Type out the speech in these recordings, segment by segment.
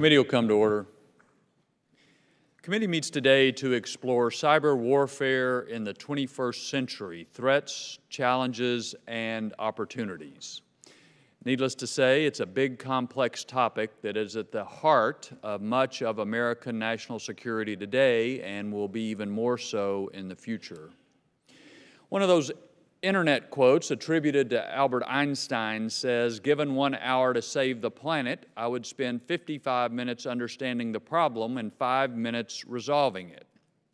Committee will come to order. The committee meets today to explore cyber warfare in the 21st century, threats, challenges, and opportunities. Needless to say, it's a big, complex topic that is at the heart of much of American national security today and will be even more so in the future. One of those internet quotes attributed to Albert Einstein says, "Given 1 hour to save the planet, I would spend 55 minutes understanding the problem and 5 minutes resolving it."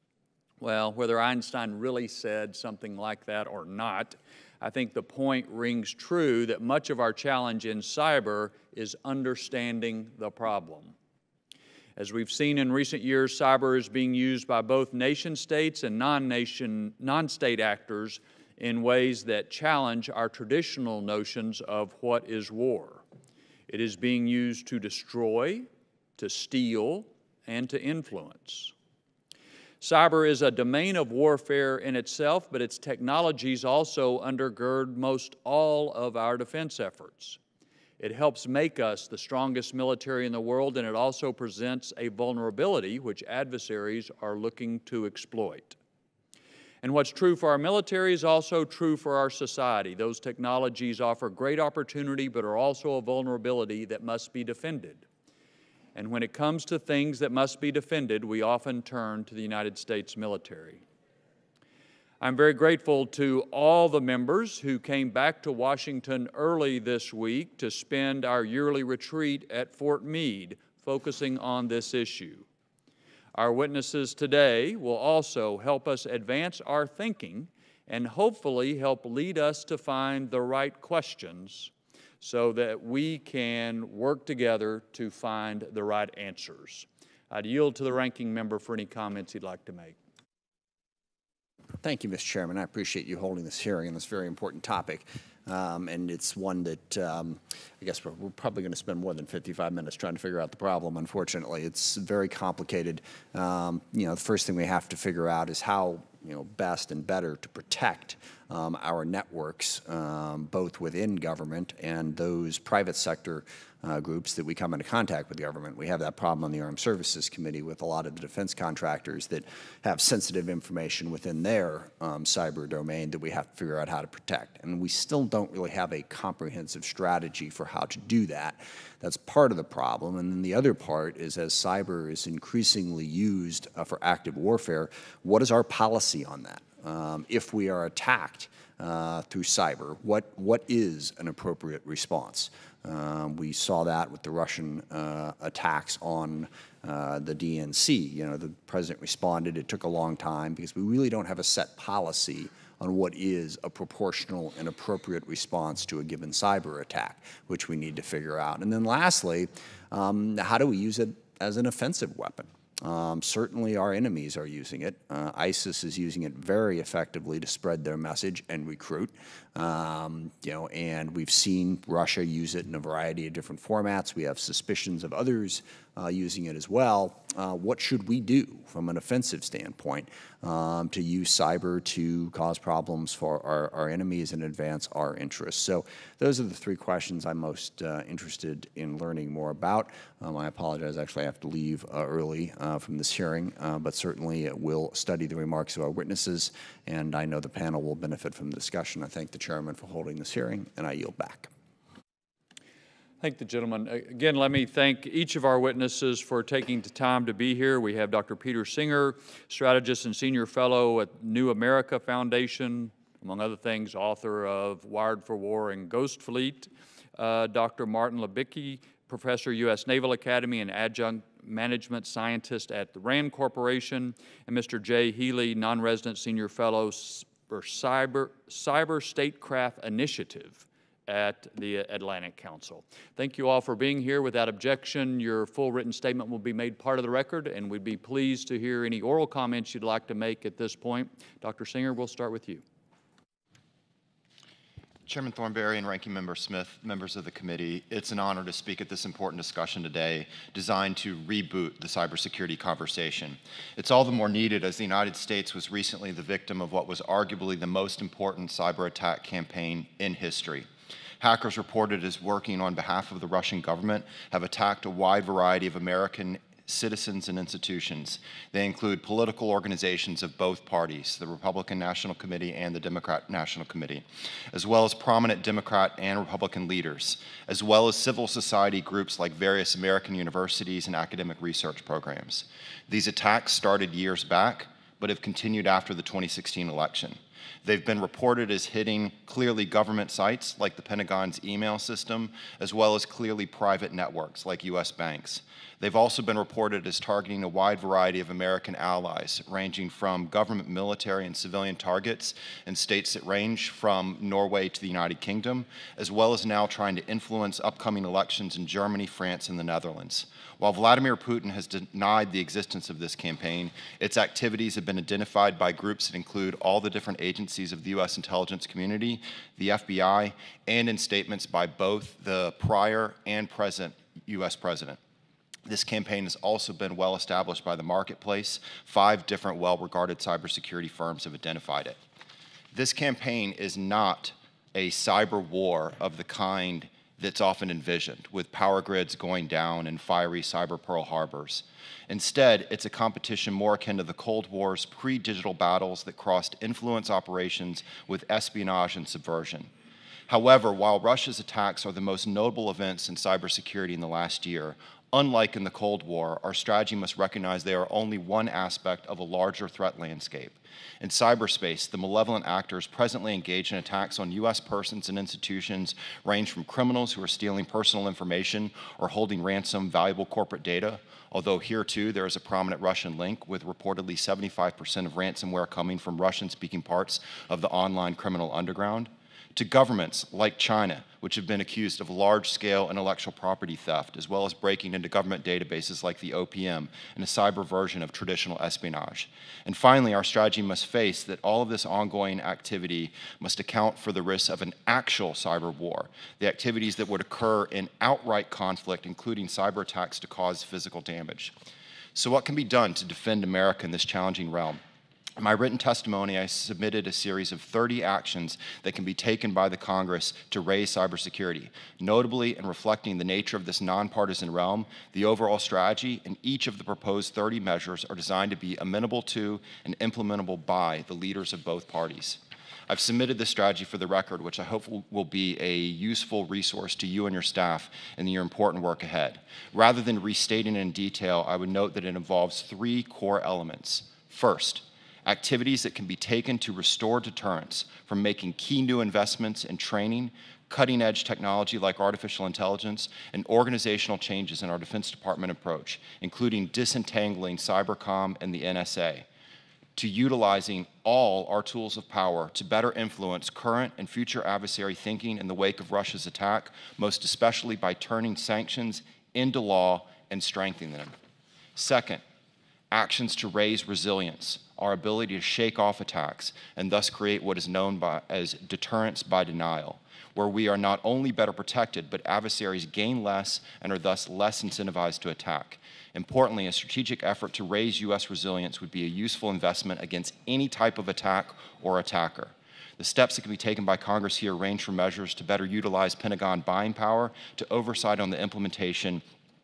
Well, whether Einstein really said something like that or not, I think the point rings true that much of our challenge in cyber is understanding the problem. As we've seen in recent years, cyber is being used by both nation states and non-state actors in ways that challenge our traditional notions of what is war. It is being used to destroy, to steal, and to influence. Cyber is a domain of warfare in itself, but its technologies also undergird most all of our defense efforts. It helps make us the strongest military in the world, and it also presents a vulnerability which adversaries are looking to exploit. And what's true for our military is also true for our society. Those technologies offer great opportunity, but are also a vulnerability that must be defended. And when it comes to things that must be defended, we often turn to the United States military. I'm very grateful to all the members who came back to Washington early this week to spend our yearly retreat at Fort Meade, focusing on this issue. Our witnesses today will also help us advance our thinking and hopefully help lead us to find the right questions so that we can work together to find the right answers. I'd yield to the ranking member for any comments he'd like to make. Thank you, Mr. Chairman. I appreciate you holding this hearing on this very important topic. And it's one that I guess we're probably going to spend more than 55 minutes trying to figure out the problem, unfortunately. It's very complicated. The first thing we have to figure out is how best and better to protect our networks, both within government and those private sector groups that we come into contact with the government. We have that problem on the Armed Services Committee with a lot of the defense contractors that have sensitive information within their cyber domain that we have to figure out how to protect. And we still don't really have a comprehensive strategy for how to do that. That's part of the problem. And then the other part is, as cyber is increasingly used for active warfare, what is our policy on that? If we are attacked through cyber, what is an appropriate response? We saw that with the Russian attacks on the DNC. The president responded. It took a long time because we really don't have a set policy on what is a proportional and appropriate response to a given cyber attack, which we need to figure out. And then lastly, how do we use it as an offensive weapon? Certainly our enemies are using it. ISIS is using it very effectively to spread their message and recruit. And we've seen Russia use it in a variety of different formats. We have suspicions of others using it as well. What should we do from an offensive standpoint to use cyber to cause problems for our enemies and advance our interests? So those are the three questions I'm most interested in learning more about. I apologize, actually I have to leave early from this hearing, but certainly we'll study the remarks of our witnesses, and I know the panel will benefit from the discussion. I thank the chairman for holding this hearing, and I yield back. Thank the gentleman. Again, let me thank each of our witnesses for taking the time to be here. We have Dr. Peter Singer, strategist and senior fellow at New America Foundation, among other things, author of Wired for War and Ghost Fleet. Dr. Martin Libicki, professor, U.S. Naval Academy and adjunct management scientist at the RAND Corporation, and Mr. Jay Healy, non-resident senior fellow for Cyber Statecraft Initiative at the Atlantic Council. Thank you all for being here. Without objection, your full written statement will be made part of the record, and we'd be pleased to hear any oral comments you'd like to make at this point. Dr. Singer, we'll start with you. Chairman Thornberry and Ranking Member Smith, members of the committee, it's an honor to speak at this important discussion today designed to reboot the cybersecurity conversation. It's all the more needed as the United States was recently the victim of what was arguably the most important cyber attack campaign in history. hackers reported as working on behalf of the Russian government have attacked a wide variety of American citizens and institutions. They include political organizations of both parties, the Republican National Committee and the Democrat National Committee, as well as prominent Democrat and Republican leaders, as well as civil society groups like various American universities and academic research programs. These attacks started years back, but have continued after the 2016 election. They've been reported as hitting clearly government sites like the Pentagon's email system, as well as clearly private networks like US banks. They've also been reported as targeting a wide variety of American allies, ranging from government, military, and civilian targets in states that range from Norway to the United Kingdom, as well as now trying to influence upcoming elections in Germany, France, and the Netherlands. While Vladimir Putin has denied the existence of this campaign, its activities have been identified by groups that include all the different agencies of the U.S. intelligence community, the FBI, and in statements by both the prior and present U.S. president. This campaign has also been well established by the marketplace. 5 different well-regarded cybersecurity firms have identified it. This campaign is not a cyber war of the kind that's often envisioned, with power grids going down and fiery cyber Pearl Harbors. Instead, it's a competition more akin to the Cold War's pre-digital battles that crossed influence operations with espionage and subversion. However, while Russia's attacks are the most notable events in cybersecurity in the last year, unlike in the Cold War, our strategy must recognize they are only one aspect of a larger threat landscape. In cyberspace, the malevolent actors presently engaged in attacks on U.S. persons and institutions range from criminals who are stealing personal information or holding ransom valuable corporate data, although here too there is a prominent Russian link, with reportedly 75% of ransomware coming from Russian-speaking parts of the online criminal underground, to governments like China, which have been accused of large-scale intellectual property theft, as well as breaking into government databases like the OPM and a cyber version of traditional espionage. And finally, our strategy must face that all of this ongoing activity must account for the risks of an actual cyber war, the activities that would occur in outright conflict, including cyber attacks to cause physical damage. So what can be done to defend America in this challenging realm? In my written testimony, I submitted a series of 30 actions that can be taken by the Congress to raise cybersecurity. Notably, in reflecting the nature of this nonpartisan realm, the overall strategy and each of the proposed 30 measures are designed to be amenable to and implementable by the leaders of both parties. I've submitted this strategy for the record, which I hope will be a useful resource to you and your staff in your important work ahead. Rather than restating it in detail, I would note that it involves 3 core elements. First, activities that can be taken to restore deterrence, from making key new investments in training, cutting-edge technology like artificial intelligence, and organizational changes in our Defense Department approach, including disentangling cybercom and the NSA, to utilizing all our tools of power to better influence current and future adversary thinking in the wake of Russia's attack, most especially by turning sanctions into law and strengthening them. Second, actions to raise resilience, our ability to shake off attacks and thus create what is known as deterrence by denial, where we are not only better protected, but adversaries gain less and are thus less incentivized to attack. Importantly, a strategic effort to raise U.S. resilience would be a useful investment against any type of attack or attacker. The steps that can be taken by Congress here range from measures to better utilize Pentagon buying power to oversight on the implementation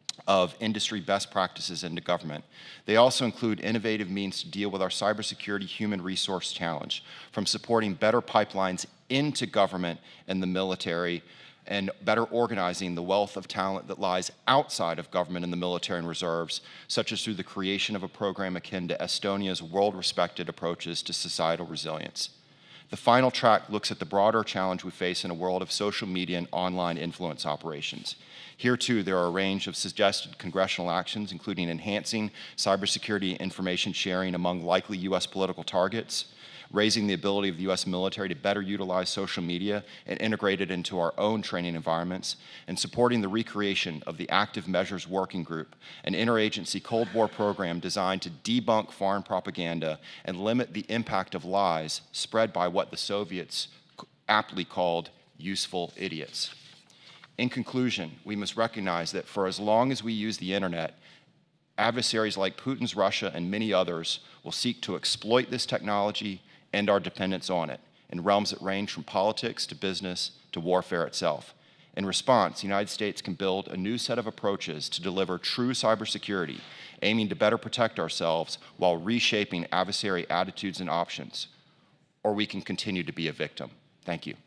of industry best practices into government. They also include innovative means to deal with our cybersecurity human resource challenge, from supporting better pipelines into government and the military, and better organizing the wealth of talent that lies outside of government and the military and reserves, such as through the creation of a program akin to Estonia's world-respected approaches to societal resilience. The final track looks at the broader challenge we face in a world of social media and online influence operations. Here, too, there are a range of suggested congressional actions, including enhancing cybersecurity information sharing among likely U.S. political targets, raising the ability of the U.S. military to better utilize social media and integrate it into our own training environments, and supporting the recreation of the Active Measures Working Group, an interagency Cold War program designed to debunk foreign propaganda and limit the impact of lies spread by what the Soviets aptly called useful idiots. In conclusion, we must recognize that for as long as we use the internet, adversaries like Putin's Russia and many others will seek to exploit this technology and our dependence on it. in realms that range from politics to business to warfare itself. In response, the United States can build a new set of approaches to deliver true cybersecurity, aiming to better protect ourselves while reshaping adversary attitudes and options. Or we can continue to be a victim. Thank you.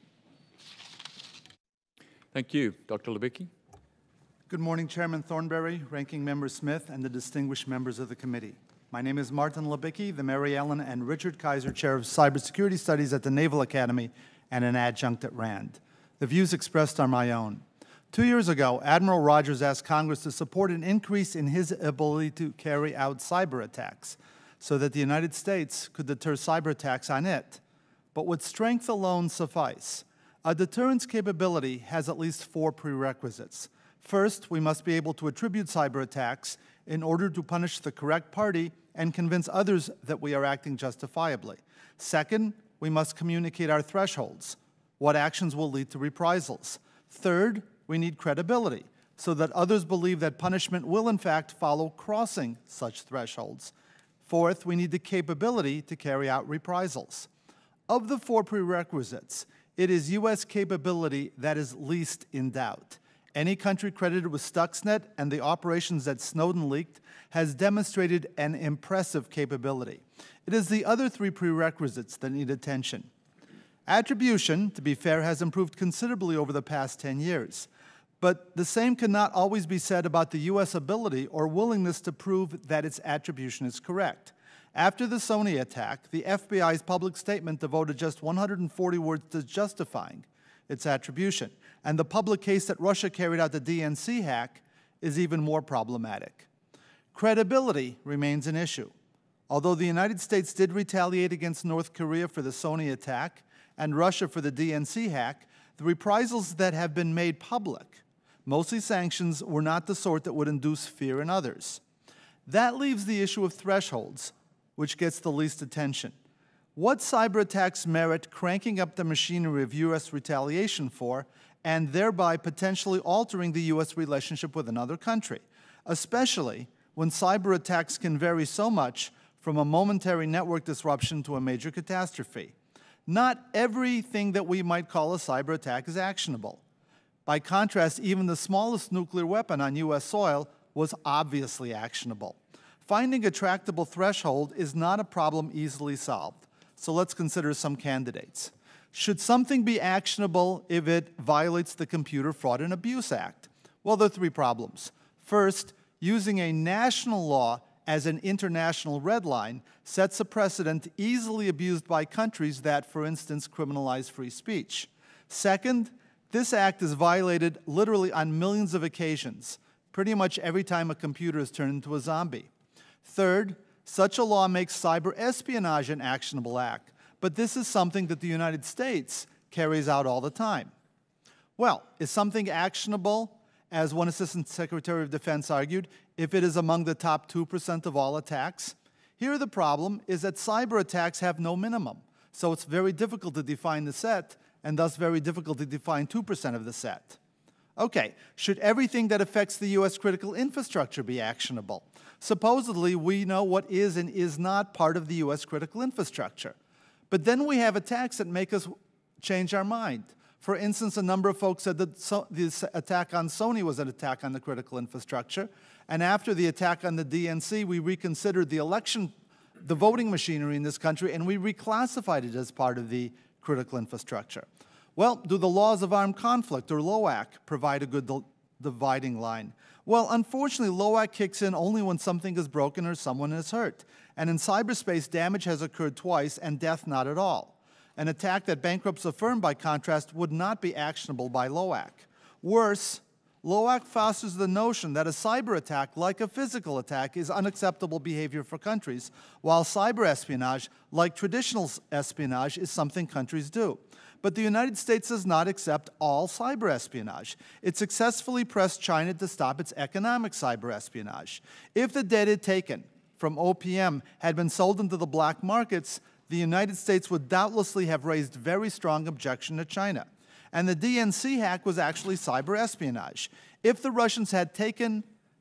Thank you. Dr. Libicki? Good morning, Chairman Thornberry, Ranking Member Smith, and the distinguished members of the committee. My name is Martin Libicki, the Mary Ellen and Richard Kaiser Chair of Cybersecurity Studies at the Naval Academy and an adjunct at RAND. The views expressed are my own. 2 years ago, Admiral Rogers asked Congress to support an increase in his ability to carry out cyber attacks so that the United States could deter cyber attacks on it. But would strength alone suffice? A deterrence capability has at least 4 prerequisites. First, we must be able to attribute cyber attacks in order to punish the correct party and convince others that we are acting justifiably. Second, we must communicate our thresholds. What actions will lead to reprisals? Third, we need credibility so that others believe that punishment will in fact follow crossing such thresholds. Fourth, we need the capability to carry out reprisals. Of the 4 prerequisites, it is U.S. capability that is least in doubt. Any country credited with Stuxnet and the operations that Snowden leaked has demonstrated an impressive capability. It is the other 3 prerequisites that need attention. Attribution, to be fair, has improved considerably over the past 10 years. But the same cannot always be said about the U.S. ability or willingness to prove that its attribution is correct. After the Sony attack, the FBI's public statement devoted just 140 words to justifying its attribution, and the public case that Russia carried out the DNC hack is even more problematic. Credibility remains an issue. Although the United States did retaliate against North Korea for the Sony attack and Russia for the DNC hack, the reprisals that have been made public, mostly sanctions, were not the sort that would induce fear in others. That leaves the issue of thresholds, which gets the least attention. What cyber attacks merit cranking up the machinery of U.S. retaliation for, and thereby potentially altering the U.S. relationship with another country, especially when cyber attacks can vary so much from a momentary network disruption to a major catastrophe? Not everything that we might call a cyber attack is actionable. By contrast, even the smallest nuclear weapon on U.S. soil was obviously actionable. Finding a tractable threshold is not a problem easily solved. So let's consider some candidates. Should something be actionable if it violates the Computer Fraud and Abuse Act? Well, there are 3 problems. First, using a national law as an international red line sets a precedent easily abused by countries that, for instance, criminalize free speech. Second, this act is violated literally on millions of occasions, pretty much every time a computer is turned into a zombie. Third, such a law makes cyber espionage an actionable act, but this is something that the United States carries out all the time. Well, is something actionable, as one Assistant Secretary of Defense argued, if it is among the top 2% of all attacks? Here the problem is that cyber attacks have no minimum, so it's very difficult to define the set, and thus very difficult to define 2% of the set. Okay, should everything that affects the U.S. critical infrastructure be actionable? Supposedly, we know what is and is not part of the U.S. critical infrastructure. But then we have attacks that make us change our mind. For instance, a number of folks said that this attack on Sony was an attack on the critical infrastructure. And after the attack on the DNC, we reconsidered the voting machinery in this country, and we reclassified it as part of the critical infrastructure. Well, do the laws of armed conflict, or LOAC, provide a good dividing line? Well, unfortunately, LOAC kicks in only when something is broken or someone is hurt. And in cyberspace, damage has occurred twice and death not at all. An attack that bankrupts a firm, by contrast, would not be actionable by LOAC. Worse, LOAC fosters the notion that a cyber attack, like a physical attack, is unacceptable behavior for countries, while cyber espionage, like traditional espionage, is something countries do. But the United States does not accept all cyber espionage. It successfully pressed China to stop its economic cyber espionage. If the data taken from OPM had been sold into the black markets, the United States would doubtlessly have raised very strong objection to China. And the DNC hack was actually cyber espionage. If the Russians had taken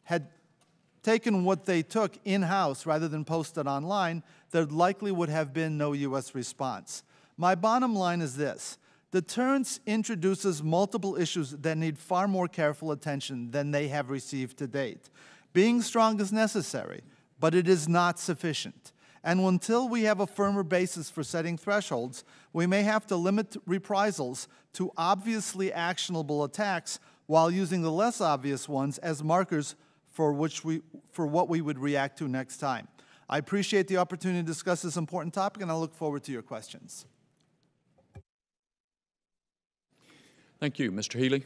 what they took in-house rather than posted online, there likely would have been no U.S. response. My bottom line is this. Deterrence introduces multiple issues that need far more careful attention than they have received to date. Being strong is necessary, but it is not sufficient. And until we have a firmer basis for setting thresholds, we may have to limit reprisals to obviously actionable attacks while using the less obvious ones as markers for what we would react to next time. I appreciate the opportunity to discuss this important topic, and I look forward to your questions. Thank you. Mr. Healy.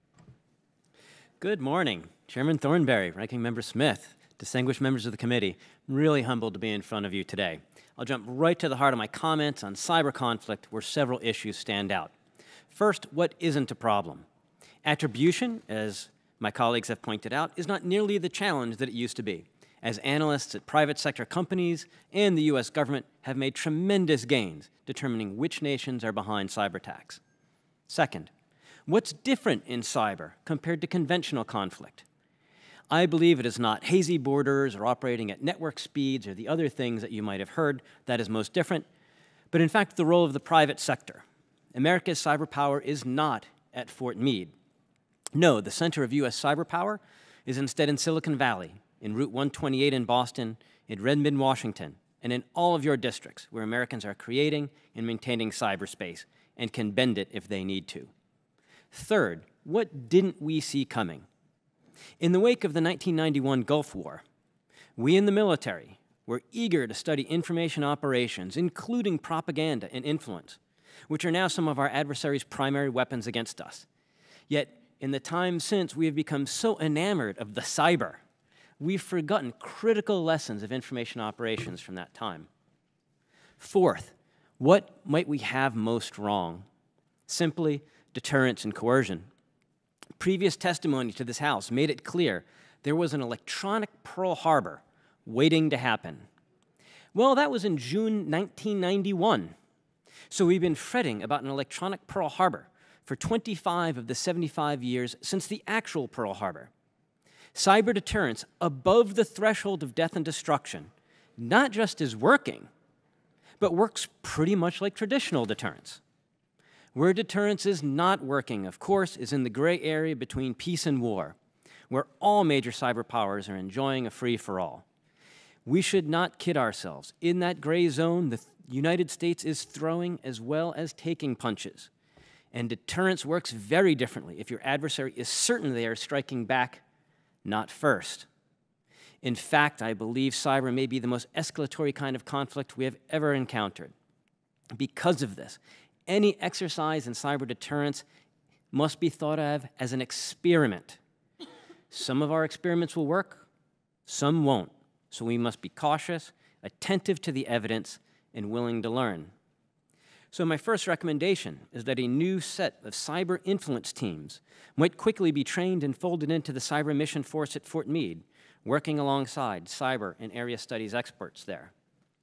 Good morning. Chairman Thornberry, Ranking Member Smith, distinguished members of the committee. I'm really humbled to be in front of you today. I'll jump right to the heart of my comments on cyber conflict, where several issues stand out. First, what isn't a problem? Attribution, as my colleagues have pointed out, is not nearly the challenge that it used to be, as analysts at private sector companies and the U.S. government have made tremendous gains determining which nations are behind cyber attacks. Second, what's different in cyber compared to conventional conflict? I believe it is not hazy borders or operating at network speeds or the other things that you might have heard that is most different, but in fact the role of the private sector. America's cyber power is not at Fort Meade. No, the center of U.S. cyber power is instead in Silicon Valley, in Route 128 in Boston, in Redmond, Washington, and in all of your districts where Americans are creating and maintaining cyberspace and can bend it if they need to. Third, what didn't we see coming? In the wake of the 1991 Gulf War, we in the military were eager to study information operations, including propaganda and influence, which are now some of our adversaries' primary weapons against us. Yet, in the time since, we have become so enamored of the cyber, we've forgotten critical lessons of information operations from that time. Fourth, what might we have most wrong? Simply deterrence and coercion. Previous testimony to this House made it clear there was an electronic Pearl Harbor waiting to happen. Well, that was in June 1991. So we've been fretting about an electronic Pearl Harbor for 25 of the 75 years since the actual Pearl Harbor. Cyber deterrence above the threshold of death and destruction not just is working, but works pretty much like traditional deterrence. Where deterrence is not working, of course, is in the gray area between peace and war, where all major cyber powers are enjoying a free-for-all. We should not kid ourselves. In that gray zone, the United States is throwing as well as taking punches. And deterrence works very differently if your adversary is certain they are striking back, not first. In fact, I believe cyber may be the most escalatory kind of conflict we have ever encountered. Because of this, any exercise in cyber deterrence must be thought of as an experiment. Some of our experiments will work, some won't. So we must be cautious, attentive to the evidence, and willing to learn. So my first recommendation is that a new set of cyber influence teams might quickly be trained and folded into the Cyber Mission Force at Fort Meade, working alongside cyber and area studies experts there.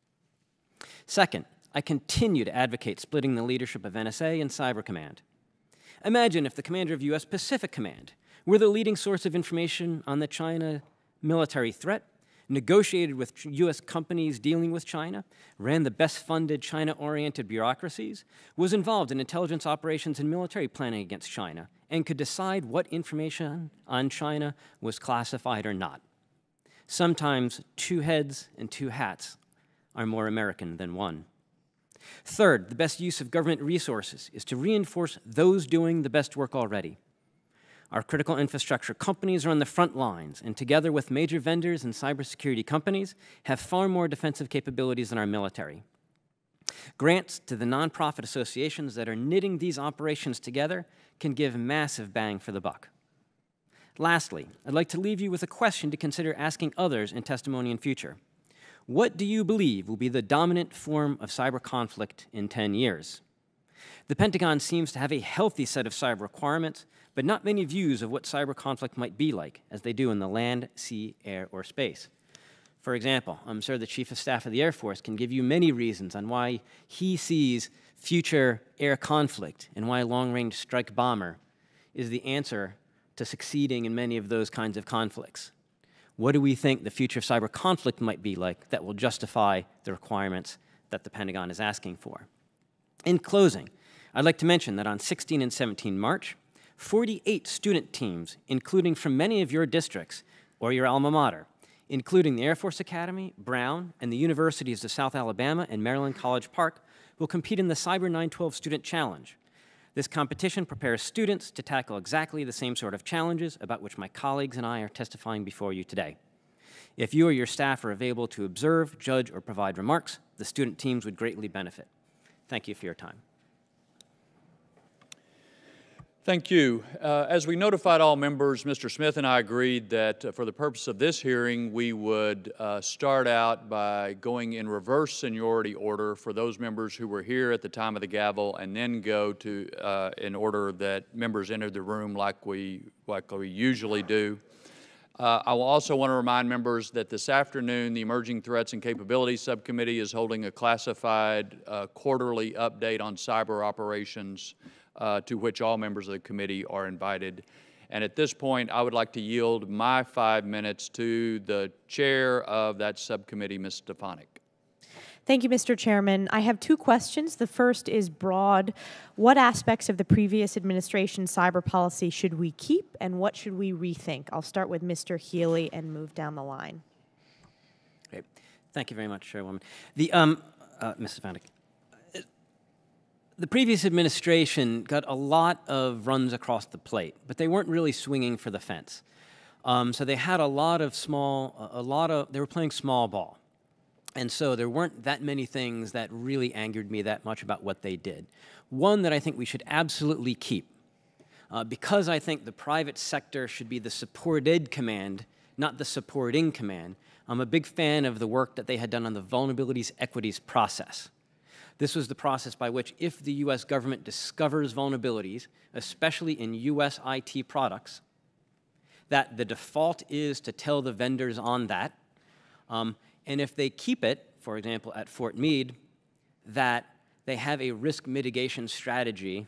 Second, I continue to advocate splitting the leadership of NSA and Cyber Command. Imagine if the commander of U.S. Pacific Command were the leading source of information on the China military threat, negotiated with U.S. companies dealing with China, ran the best-funded China-oriented bureaucracies, was involved in intelligence operations and military planning against China, and could decide what information on China was classified or not. Sometimes 2 heads and 2 hats are more American than one. Third, the best use of government resources is to reinforce those doing the best work already. Our critical infrastructure companies are on the front lines, and together with major vendors and cybersecurity companies, have far more defensive capabilities than our military. Grants to the nonprofit associations that are knitting these operations together can give massive bang for the buck. Lastly, I'd like to leave you with a question to consider asking others in testimony in future. What do you believe will be the dominant form of cyber conflict in 10 years? The Pentagon seems to have a healthy set of cyber requirements, but not many views of what cyber conflict might be like, as they do in the land, sea, air, or space. For example, I'm sure the Chief of Staff of the Air Force can give you many reasons on why he sees future air conflict and why long-range strike bomber is the answer to succeeding in many of those kinds of conflicts. What do we think the future of cyber conflict might be like that will justify the requirements that the Pentagon is asking for? In closing, I'd like to mention that on 16 and 17 March, 48 student teams, including from many of your districts or your alma mater, including the Air Force Academy, Brown, and the Universities of South Alabama and Maryland College Park, will compete in the Cyber 912 Student Challenge. This competition prepares students to tackle exactly the same sort of challenges about which my colleagues and I are testifying before you today. If you or your staff are available to observe, judge, or provide remarks, the student teams would greatly benefit. Thank you for your time. Thank you. As we notified all members, Mr. Smith and I agreed that for the purpose of this hearing, we would start out by going in reverse seniority order for those members who were here at the time of the gavel, and then go to in order that members entered the room like we usually do. I will also want to remind members that this afternoon, the Emerging Threats and Capabilities Subcommittee is holding a classified quarterly update on cyber operations, to which all members of the committee are invited. And at this point, I would like to yield my 5 minutes to the chair of that subcommittee, Ms. Stefanik. Thank you, Mr. Chairman. I have 2 questions. The first is broad. What aspects of the previous administration's cyber policy should we keep, and what should we rethink? I'll start with Mr. Healy and move down the line. Great. Thank you very much, Chairwoman. Ms. Stefanik. The previous administration got a lot of runs across the plate, but they weren't really swinging for the fence. So they had they were playing small ball. And so there weren't that many things that really angered me that much about what they did. One that I think we should absolutely keep, because I think the private sector should be the supported command, not the supporting command. I'm a big fan of the work that they had done on the vulnerabilities equities process. This was the process by which, if the U.S. government discovers vulnerabilities, especially in U.S. IT products, that the default is to tell the vendors on that. And if they keep it, for example, at Fort Meade, that they have a risk mitigation strategy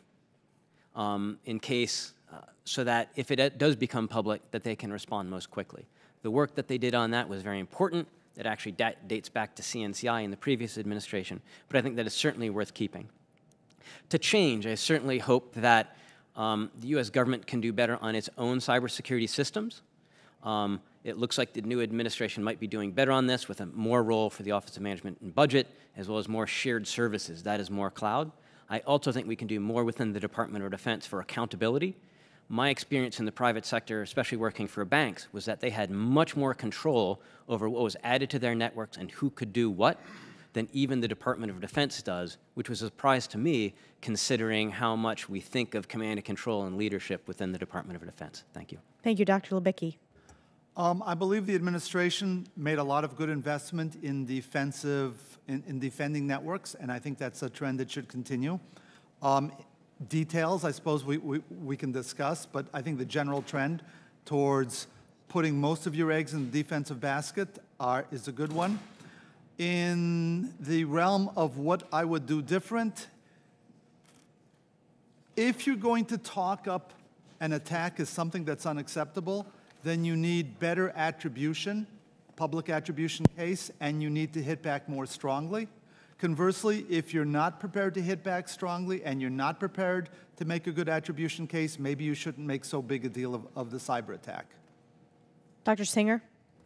in case, so that if it does become public, that they can respond most quickly. The work that they did on that was very important. It actually dates back to CNCI in the previous administration, but I think that is certainly worth keeping. To change, I certainly hope that the U.S. government can do better on its own cybersecurity systems. It looks like the new administration might be doing better on this, with a more role for the Office of Management and Budget, as well as more shared services. That is more cloud. I also think we can do more within the Department of Defense for accountability. My experience in the private sector, especially working for banks, was that they had much more control over what was added to their networks and who could do what than even the Department of Defense does, which was a surprise to me, considering how much we think of command and control and leadership within the Department of Defense. Thank you. Thank you, Dr. Libicki. I believe the administration made a lot of good investment in defending networks, and I think that's a trend that should continue. Details, I suppose we can discuss, but I think the general trend towards putting most of your eggs in the defensive basket is a good one. In the realm of what I would do different, if you're going to talk up an attack as something that's unacceptable, then you need better attribution, public attribution case, and you need to hit back more strongly. Conversely, if you're not prepared to hit back strongly and you're not prepared to make a good attribution case, maybe you shouldn't make so big a deal of the cyber attack. Dr. Singer?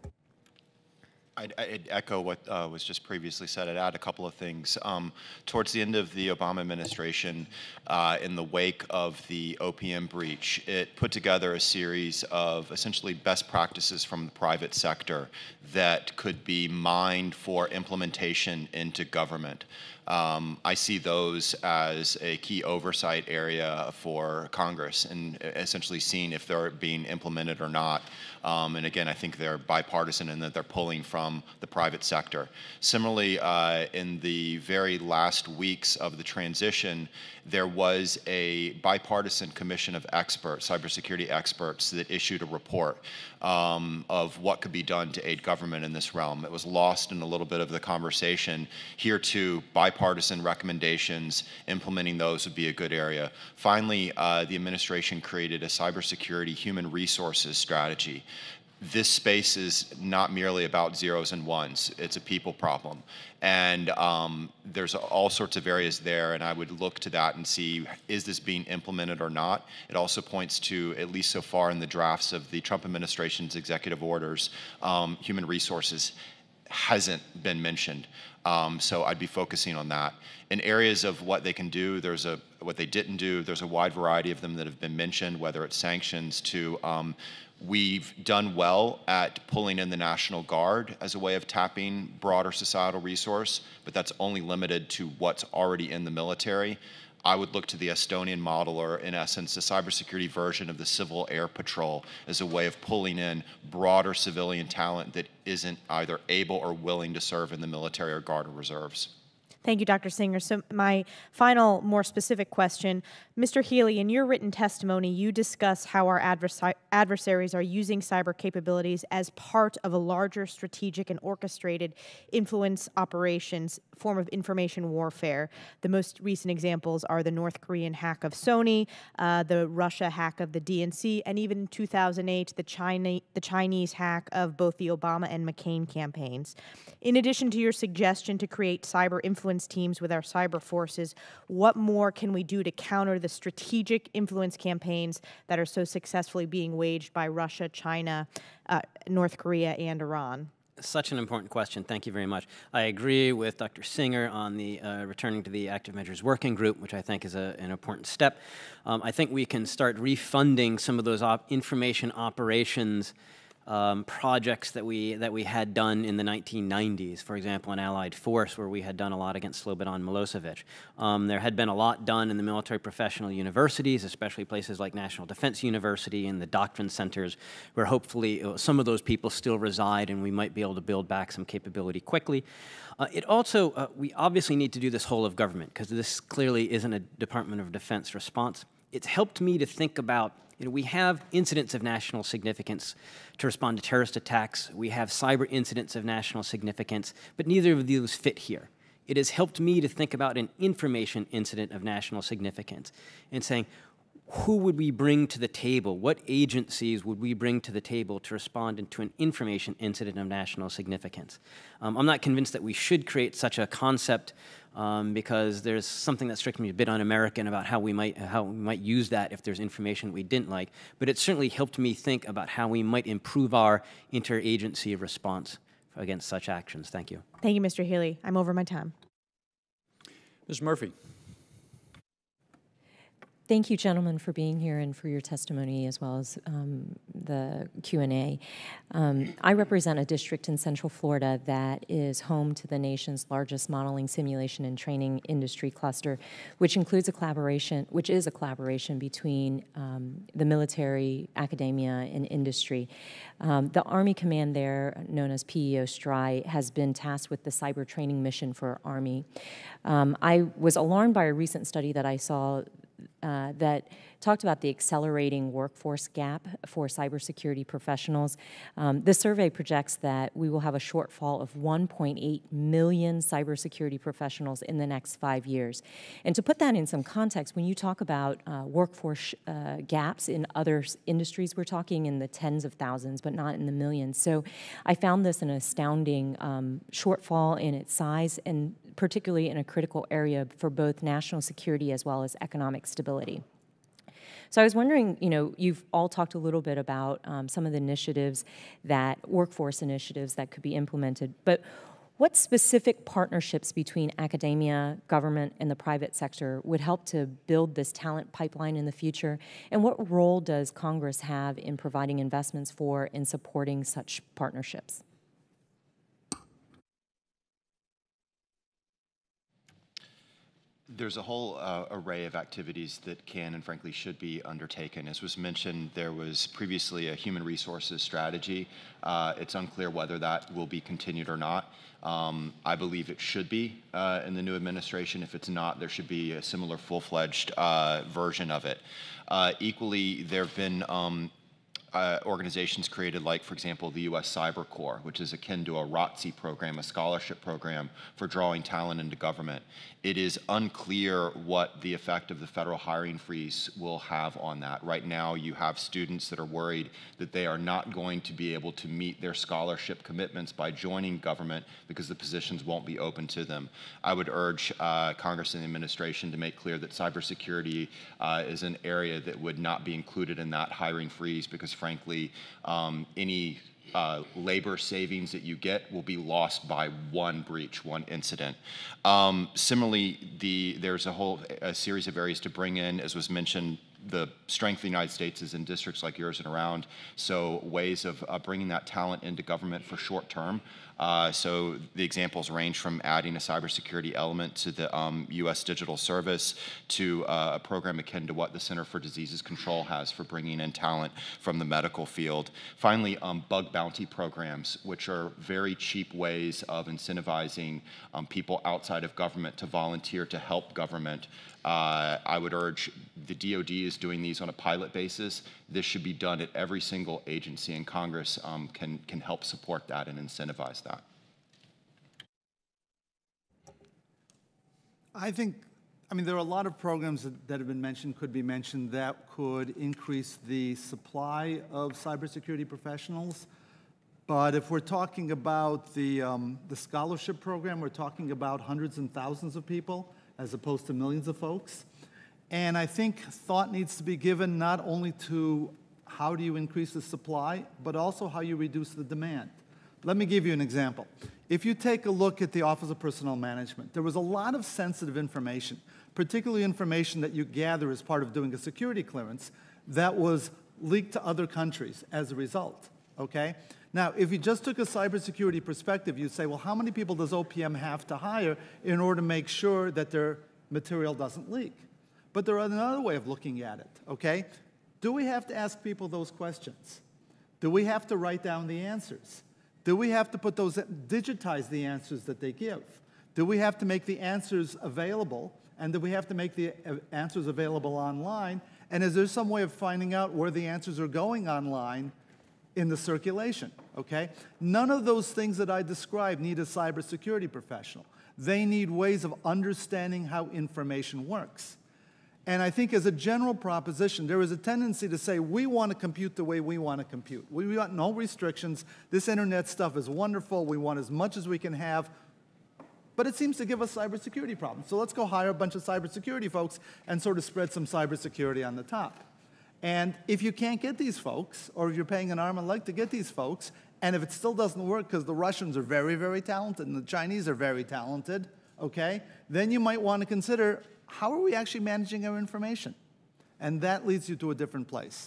I'd echo what was just previously said. I'd add a couple of things. Towards the end of the Obama administration, in the wake of the OPM breach, it put together a series of essentially best practices from the private sector that could be mined for implementation into government. I see those as a key oversight area for Congress, and essentially seeing if they're being implemented or not. And again, I think they're bipartisan in that they're pulling from the private sector. Similarly, in the very last weeks of the transition, there was a bipartisan commission of experts, cybersecurity experts, that issued a report of what could be done to aid government in this realm. It was lost in a little bit of the conversation. Here too, bipartisan recommendations, implementing those would be a good area. Finally, the administration created a cybersecurity human resources strategy. this space is not merely about zeros and ones. It's a people problem. And there's all sorts of areas there, and I would look to that and see, is this being implemented or not? It also points to, at least so far in the drafts of the Trump administration's executive orders, human resources hasn't been mentioned. So I'd be focusing on that. In areas of what they can do, what they didn't do, there's a wide variety of them that have been mentioned, whether it's sanctions to, we've done well at pulling in the National Guard as a way of tapping broader societal resource, but that's only limited to what's already in the military. I would look to the Estonian model, or in essence, a cybersecurity version of the Civil Air Patrol, as a way of pulling in broader civilian talent that isn't either able or willing to serve in the military or Guard or reserves. Thank you, Dr. Singer. So my final, more specific question, Mr. Healy, in your written testimony, you discuss how our adversaries are using cyber capabilities as part of a larger strategic and orchestrated influence operations form of information warfare. The most recent examples are the North Korean hack of Sony, the Russia hack of the DNC, and even in 2008, the Chinese hack of both the Obama and McCain campaigns. In addition to your suggestion to create cyber influence teams with our cyber forces, what more can we do to counter the strategic influence campaigns that are so successfully being waged by Russia, China, North Korea, and Iran? Such an important question. Thank you very much. I agree with Dr. Singer on the returning to the active measures working group, which I think is an important step. I think we can start refunding some of those information operations projects that we had done in the 1990s, for example, in Allied Force, where we had done a lot against Slobodan Milosevic. There had been a lot done in the military professional universities, especially places like National Defense University and the doctrine centers, where hopefully some of those people still reside and we might be able to build back some capability quickly. It also, we obviously need to do this whole of government, because this clearly isn't a Department of Defense response. It's helped me to think about, we have incidents of national significance to respond to terrorist attacks. We have cyber incidents of national significance, but neither of those fit here. It has helped me to think about an information incident of national significance and saying, who would we bring to the table? What agencies would we bring to the table to respond to an information incident of national significance? I'm not convinced that we should create such a concept because there's something that strikes me a bit un-American about how we might use that if there's information we didn't like. But it certainly helped me think about how we might improve our interagency response against such actions. Thank you. Thank you, Mr. Healy. I'm over my time. Ms. Murphy. Thank you, gentlemen, for being here and for your testimony, as well as the Q&A. I represent a district in Central Florida that is home to the nation's largest modeling, simulation, and training industry cluster, which includes a collaboration between the military, academia, and industry. The Army Command there, known as PEO STRI, has been tasked with the cyber training mission for Army. I was alarmed by a recent study that I saw that talked about the accelerating workforce gap for cybersecurity professionals. This survey projects that we will have a shortfall of 1.8 million cybersecurity professionals in the next 5 years. And to put that in some context, when you talk about workforce gaps in other industries, we're talking in the tens of thousands, but not in the millions. So I found this an astounding shortfall in its size, and particularly in a critical area for both national security as well as economic stability. So I was wondering, you've all talked a little bit about some of the workforce initiatives that could be implemented, but what specific partnerships between academia, government, and the private sector would help to build this talent pipeline in the future? And what role does Congress have in providing investments for and supporting such partnerships? There's a whole array of activities that can and frankly should be undertaken. As was mentioned, there was previously a human resources strategy. It's unclear whether that will be continued or not. I believe it should be in the new administration. If it's not, there should be a similar full-fledged version of it. Equally, there have been organizations created like, for example, the U.S. Cyber Corps, which is akin to a ROTC program, a scholarship program for drawing talent into government. It is unclear what the effect of the federal hiring freeze will have on that. Right now, you have students that are worried that they are not going to be able to meet their scholarship commitments by joining government because the positions won't be open to them. I would urge Congress and the administration to make clear that cybersecurity is an area that would not be included in that hiring freeze because, frankly, any labor savings that you get will be lost by one breach, one incident. Similarly, there's a series of areas to bring in, as was mentioned. The strength of the United States is in districts like yours and around, so ways of bringing that talent into government for short term. So the examples range from adding a cybersecurity element to the U.S. Digital Service to a program akin to what the Center for Diseases Control has for bringing in talent from the medical field. Finally, bug bounty programs, which are very cheap ways of incentivizing people outside of government to volunteer to help government. I would urge the DoD is doing these on a pilot basis. This should be done at every single agency, and Congress can help support that and incentivize that. I mean, there are a lot of programs that have been mentioned, could be mentioned, that could increase the supply of cybersecurity professionals. But if we're talking about the scholarship program, we're talking about hundreds and thousands of people, as opposed to millions of folks. And I think thought needs to be given not only to how do you increase the supply, but also how you reduce the demand. Let me give you an example. If you take a look at the Office of Personnel Management, there was a lot of sensitive information, particularly information that you gather as part of doing a security clearance, that was leaked to other countries as a result, okay? Now, if you just took a cybersecurity perspective, you'd say, well, how many people does OPM have to hire in order to make sure that their material doesn't leak? But there is another way of looking at it, okay? Do we have to ask people those questions? Do we have to write down the answers? Do we have to digitize the answers that they give? Do we have to make the answers available? And do we have to make the answers available online? And is there some way of finding out where the answers are going online in the circulation, okay? None of those things that I described need a cybersecurity professional. They need ways of understanding how information works. And I think as a general proposition, there is a tendency to say, we want to compute the way we want to compute. We want no restrictions. This internet stuff is wonderful. We want as much as we can have. But it seems to give us cybersecurity problems. So let's go hire a bunch of cybersecurity folks and sort of spread some cybersecurity on the top. And if you can't get these folks, or if you're paying an arm and a leg to get these folks, and if it still doesn't work because the Russians are very, very talented and the Chinese are very talented, okay, then you might want to consider, how are we actually managing our information? And that leads you to a different place.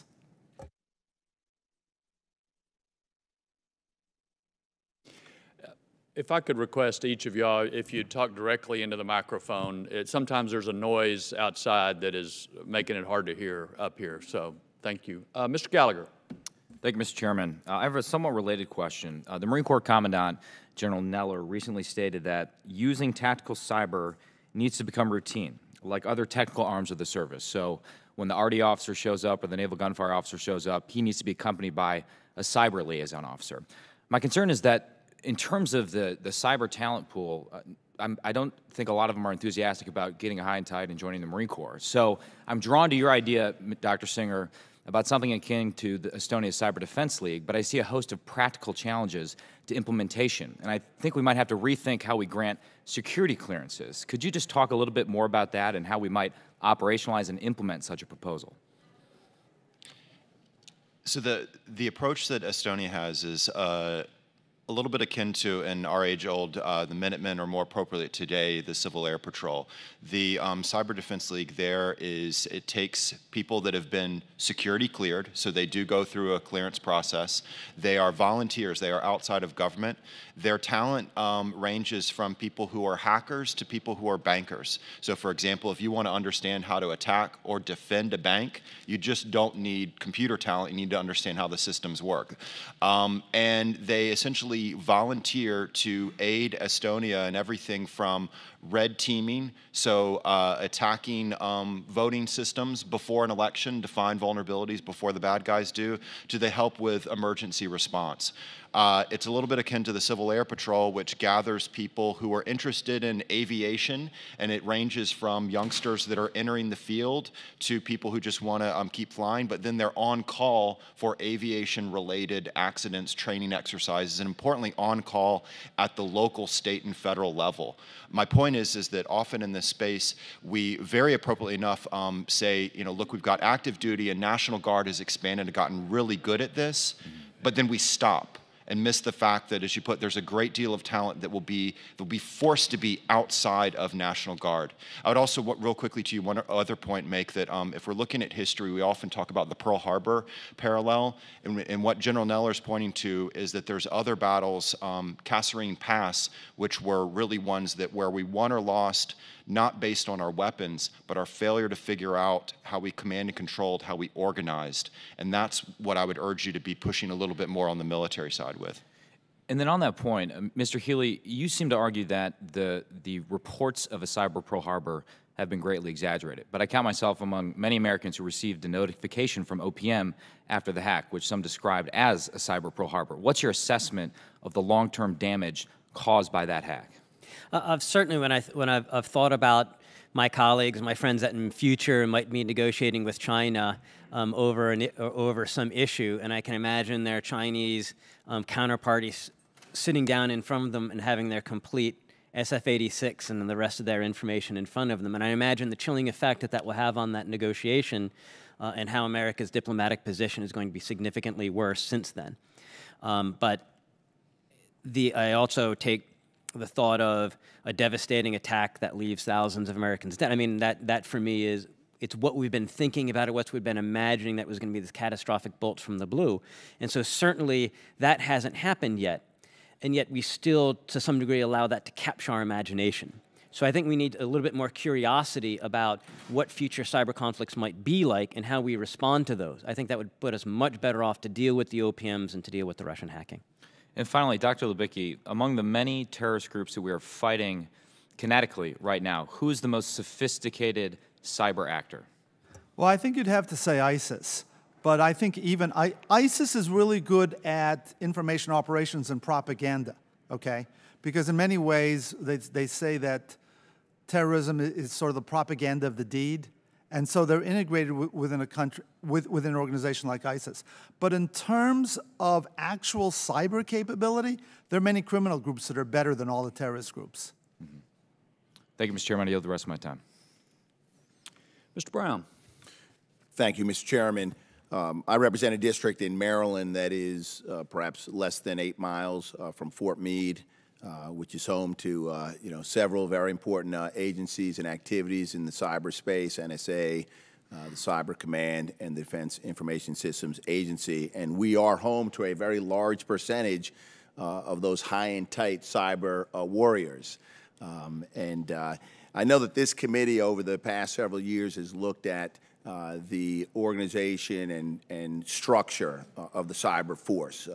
If I could request each of y'all, if you talk directly into the microphone, sometimes there's a noise outside that is making it hard to hear up here, so thank you. Mr. Gallagher. Thank you, Mr. Chairman. I have a somewhat related question. The Marine Corps Commandant, General Neller, recently stated that using tactical cyber needs to become routine, like other technical arms of the service. So when the RD officer shows up or the Naval Gunfire officer shows up, he needs to be accompanied by a cyber liaison officer. My concern is that in terms of the cyber talent pool, I don't think a lot of them are enthusiastic about getting a high and tight and joining the Marine Corps. So I'm drawn to your idea, Dr. Singer, about something akin to the Estonia Cyber Defense League, but I see a host of practical challenges to implementation. And I think we might have to rethink how we grant security clearances. Could you just talk a little bit more about that and how we might operationalize and implement such a proposal? So the approach that Estonia has is a little bit akin to an our age-old, the Minutemen, or more appropriately today, the Civil Air Patrol. The Cyber Defense League there is, it takes people that have been security cleared, so they do go through a clearance process. They are volunteers, they are outside of government. Their talent ranges from people who are hackers to people who are bankers. So for example, if you want to understand how to attack or defend a bank, you just don't need computer talent, you need to understand how the systems work. And they essentially volunteer to aid Estonia in everything from red teaming, so attacking voting systems before an election to find vulnerabilities before the bad guys do they help with emergency response. It's a little bit akin to the Civil Air Patrol, which gathers people who are interested in aviation, and it ranges from youngsters that are entering the field to people who just want to keep flying, but then they're on call for aviation-related accidents, training exercises, and importantly, on call at the local, state, and federal level. My point is that often in this space, we very appropriately enough say, look, we've got active duty, and National Guard has expanded and gotten really good at this, but then we stop and miss the fact that, as you put, there's a great deal of talent that will be forced to be outside of National Guard. I would also, real quickly to you, one other point make that if we're looking at history, we often talk about the Pearl Harbor parallel, and what General Neller is pointing to is that there's other battles, Kasserine Pass, which were really ones that where we won or lost, not based on our weapons, but our failure to figure out how we command and controlled, how we organized. And that's what I would urge you to be pushing a little bit more on the military side with. And then on that point, Mr. Healy, you seem to argue that the reports of a cyber Pearl Harbor have been greatly exaggerated. But I count myself among many Americans who received a notification from OPM after the hack, which some described as a cyber Pearl Harbor. What's your assessment of the long-term damage caused by that hack? I've certainly, when I've thought about my colleagues, my friends that in future might be negotiating with China over some issue, and I can imagine their Chinese counterparties sitting down in front of them and having their complete SF-86 and the rest of their information in front of them. And I imagine the chilling effect that will have on that negotiation and how America's diplomatic position is going to be significantly worse since then. But I also take the thought of a devastating attack that leaves thousands of Americans dead. I mean, that for me is, it's what we've been thinking about, what we've been imagining that was going to be this catastrophic bolt from the blue. And so certainly that hasn't happened yet. And yet we still, to some degree, allow that to capture our imagination. So I think we need a little bit more curiosity about what future cyber conflicts might be like and how we respond to those. I think that would put us much better off to deal with the OPMs and to deal with the Russian hacking. And finally, Dr. Libicki, among the many terrorist groups that we are fighting kinetically right now, who is the most sophisticated cyber actor? Well, I think you'd have to say ISIS. But I think even ISIS is really good at information operations and propaganda, okay? Because in many ways, they say that terrorism is sort of the propaganda of the deed. And so they're integrated within a country, within an organization like ISIS. But in terms of actual cyber capability, there are many criminal groups that are better than all the terrorist groups. Mm-hmm. Thank you, Mr. Chairman. I yield the rest of my time. Mr. Brown. Thank you, Mr. Chairman. I represent a district in Maryland that is perhaps less than 8 miles from Fort Meade, which is home to several very important agencies and activities in the cyberspace, NSA, the Cyber Command, and the Defense Information Systems Agency. And we are home to a very large percentage of those high and tight cyber warriors. I know that this committee over the past several years has looked at the organization and structure of the cyber force.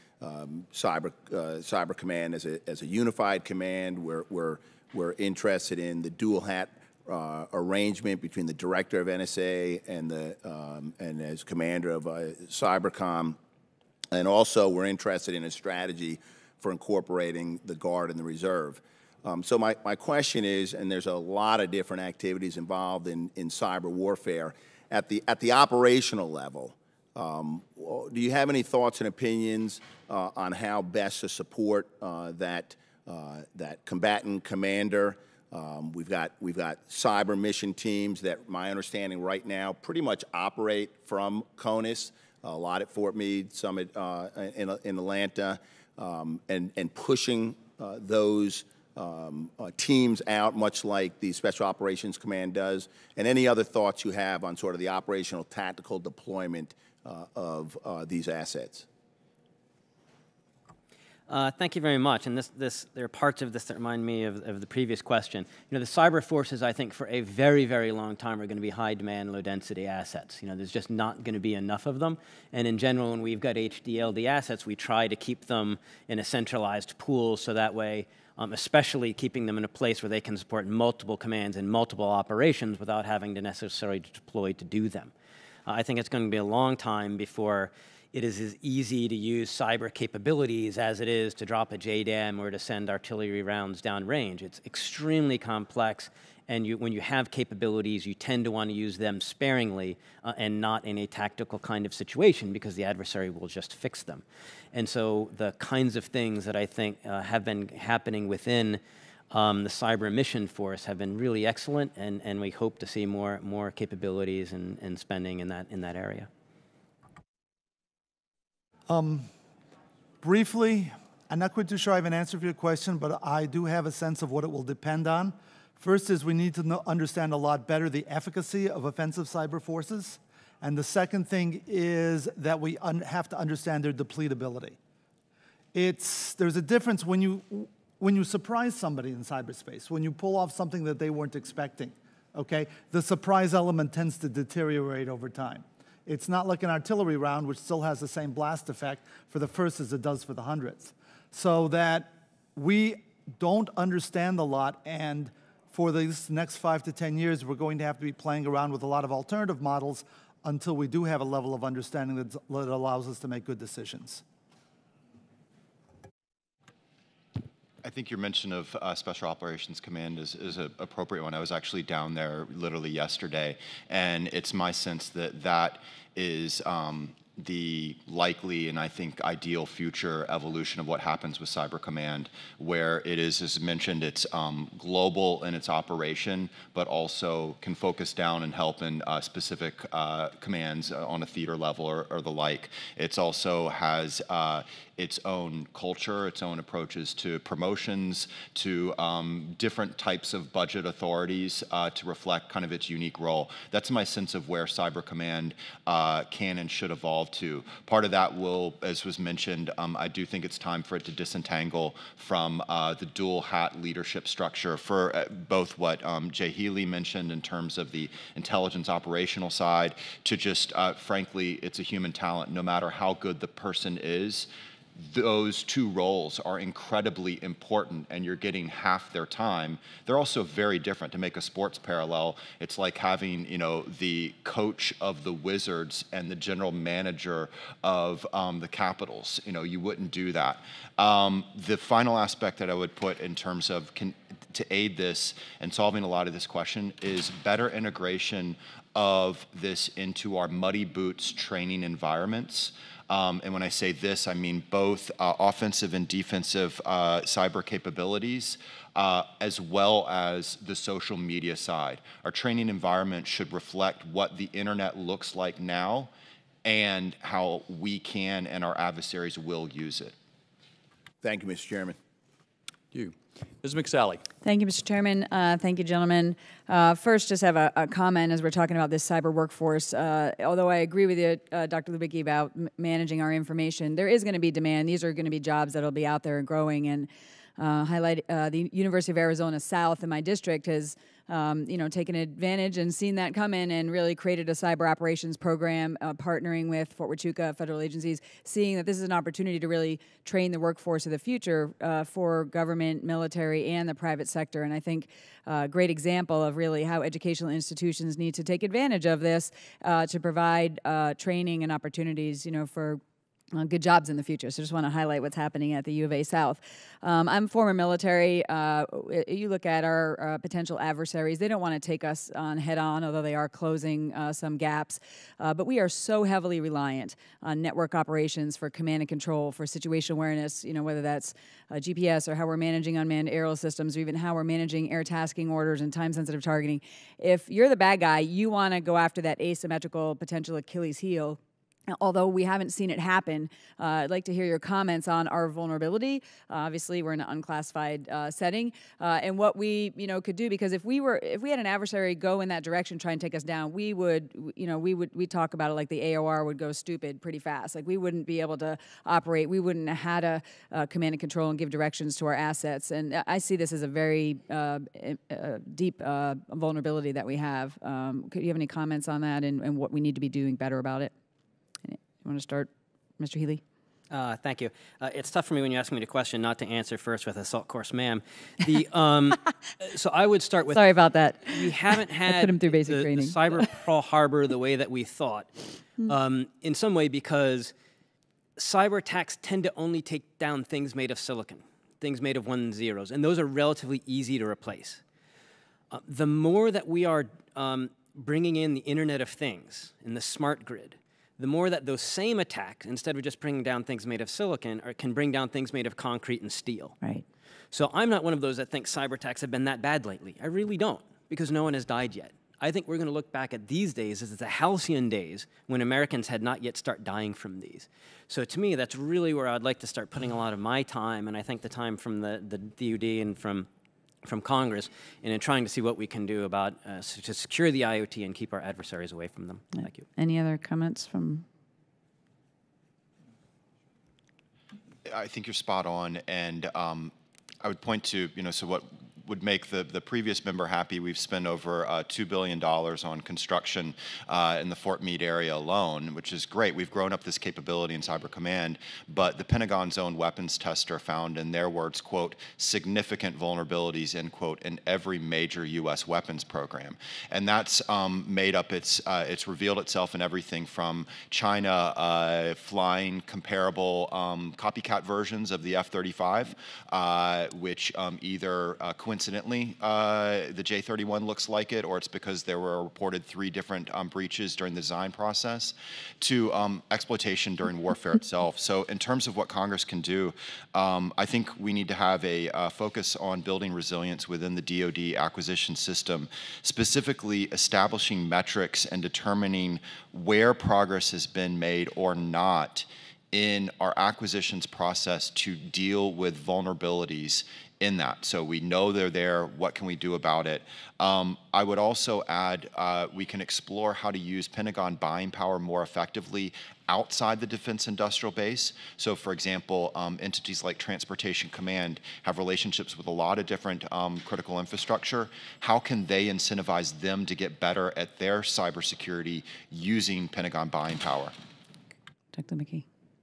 Cyber Command as a unified command. We're interested in the dual hat arrangement between the director of NSA and as commander of Cybercom, and also we're interested in a strategy for incorporating the Guard and the Reserve. So my question is, and there's a lot of different activities involved in cyber warfare, at the operational level, do you have any thoughts and opinions on how best to support that combatant commander? We've got cyber mission teams that, my understanding right now, pretty much operate from CONUS, a lot at Fort Meade, some in Atlanta, and pushing those teams out, much like the Special Operations Command does, and any other thoughts you have on sort of the operational tactical deployment of these assets. Thank you very much. And there are parts of this that remind me of the previous question. The cyber forces, I think, for a very, very long time are going to be high demand, low density assets. There's just not going to be enough of them. And in general, when we've got HDLD assets, we try to keep them in a centralized pool so that way especially keeping them in a place where they can support multiple commands and multiple operations without having to necessarily deploy to do them. I think it's going to be a long time before it is as easy to use cyber capabilities as it is to drop a JDAM or to send artillery rounds downrange. It's extremely complex, and when you have capabilities, you tend to want to use them sparingly and not in a tactical kind of situation, because the adversary will just fix them. And so the kinds of things that I think have been happening within the cyber mission force have been really excellent, and we hope to see more capabilities and spending in that area. Briefly, I'm not quite too sure I have an answer for your question, but I do have a sense of what it will depend on. First is we need to understand a lot better the efficacy of offensive cyber forces. And the second thing is that we have to understand their depletability. There's a difference when you surprise somebody in cyberspace, when you pull off something that they weren't expecting, okay? The surprise element tends to deteriorate over time. It's not like an artillery round, which still has the same blast effect for the first as it does for the hundredth. So that we don't understand a lot, and for these next 5 to 10 years, we're going to have to be playing around with a lot of alternative models until we do have a level of understanding that allows us to make good decisions. I think your mention of Special Operations Command is an appropriate one. I was actually down there literally yesterday, and it's my sense that that is the likely and I think ideal future evolution of what happens with Cyber Command, where it is, as mentioned, it's global in its operation, but also can focus down and help in specific commands on a theater level or the like. It's also has its own culture, its own approaches to promotions, to different types of budget authorities to reflect kind of its unique role. That's my sense of where Cyber Command can and should evolve to. Part of that will, as was mentioned, I do think it's time for it to disentangle from the dual hat leadership structure for both what Jay Healy mentioned in terms of the intelligence operational side, to just, frankly, it's a human talent. No matter how good the person is, those two roles are incredibly important, and you're getting half their time. They're also very different. To make a sports parallel, it's like having, you know, the coach of the Wizards and the general manager of the Capitals. You know, you wouldn't do that. The final aspect that I would put in terms of to aid this and solving a lot of this question is better integration of this into our muddy boots training environments. And when I say this, I mean both offensive and defensive cyber capabilities, as well as the social media side. Our training environment should reflect what the internet looks like now and how we can and our adversaries will use it. Thank you, Mr. Chairman. You. Ms. McSally. Thank you, Mr. Chairman. Thank you, gentlemen. First, just have a comment as we're talking about this cyber workforce. Although I agree with you, Dr. Lubicki, about managing our information, there is going to be demand. These are going to be jobs that will be out there and growing. And highlight the University of Arizona South in my district has taken advantage and seen that come in and really created a cyber operations program, partnering with Fort Huachuca federal agencies, seeing that this is an opportunity to really train the workforce of the future for government, military, and the private sector. And I think a great example of really how educational institutions need to take advantage of this to provide training and opportunities, for good jobs in the future. So just want to highlight what's happening at the U of A South. I'm former military. You look at our potential adversaries, they don't want to take us on head on, although they are closing some gaps. But we are so heavily reliant on network operations for command and control, for situation awareness, whether that's GPS or how we're managing unmanned aerial systems, or even how we're managing air tasking orders and time-sensitive targeting. If you're the bad guy, you want to go after that asymmetrical potential Achilles heel. Although we haven't seen it happen, I'd like to hear your comments on our vulnerability. Obviously, we're in an unclassified setting, and what we, could do. Because if we had an adversary go in that direction, try and take us down, we talk about it like the AOR would go stupid pretty fast. Like we wouldn't be able to operate. We wouldn't have had to command and control and give directions to our assets. And I see this as a very deep vulnerability that we have. Could you have any comments on that and what we need to be doing better about it? You want to start, Mr. Healy? Thank you. It's tough for me when you ask me a question not to answer first with a salt course, ma'am. So I would start with... Sorry about that. We haven't had put him through basic the training. cyber Pearl Harbor the way that we thought, in some way because cyber attacks tend to only take down things made of silicon, things made of ones and zeros, and those are relatively easy to replace. The more that we are bringing in the Internet of Things and the smart grid, the more that those same attacks, instead of just bringing down things made of silicon, can bring down things made of concrete and steel. Right. So I'm not one of those that thinks cyber attacks have been that bad lately. I really don't, because no one has died yet. I think we're going to look back at these days as the halcyon days when Americans had not yet started dying from these. So to me, that's really where I'd like to start putting a lot of my time, and I think the time from the DoD and from Congress, and in trying to see what we can do about to secure the IoT and keep our adversaries away from them. Yeah. Thank you. Any other comments from? I think you're spot on, and I would point to, so what would make the previous member happy, we've spent over $2 billion on construction in the Fort Meade area alone, which is great. We've grown up this capability in Cyber Command, but the Pentagon's own weapons tester found, in their words, quote, significant vulnerabilities, end quote, in every major U.S. weapons program. And that's made up, it's revealed itself in everything from China flying comparable copycat versions of the F-35, which either coincidentally, the J-31 looks like it, or it's because there were reported 3 different breaches during the design process, to exploitation during warfare itself. So in terms of what Congress can do, I think we need to have a focus on building resilience within the DoD acquisition system, specifically establishing metrics and determining where progress has been made or not in our acquisitions process to deal with vulnerabilities in that. So we know they're there. What can we do about it? I would also add we can explore how to use Pentagon buying power more effectively outside the defense industrial base. So for example, entities like Transportation Command have relationships with a lot of different critical infrastructure. How can they incentivize them to get better at their cybersecurity using Pentagon buying power? Dr. McKee.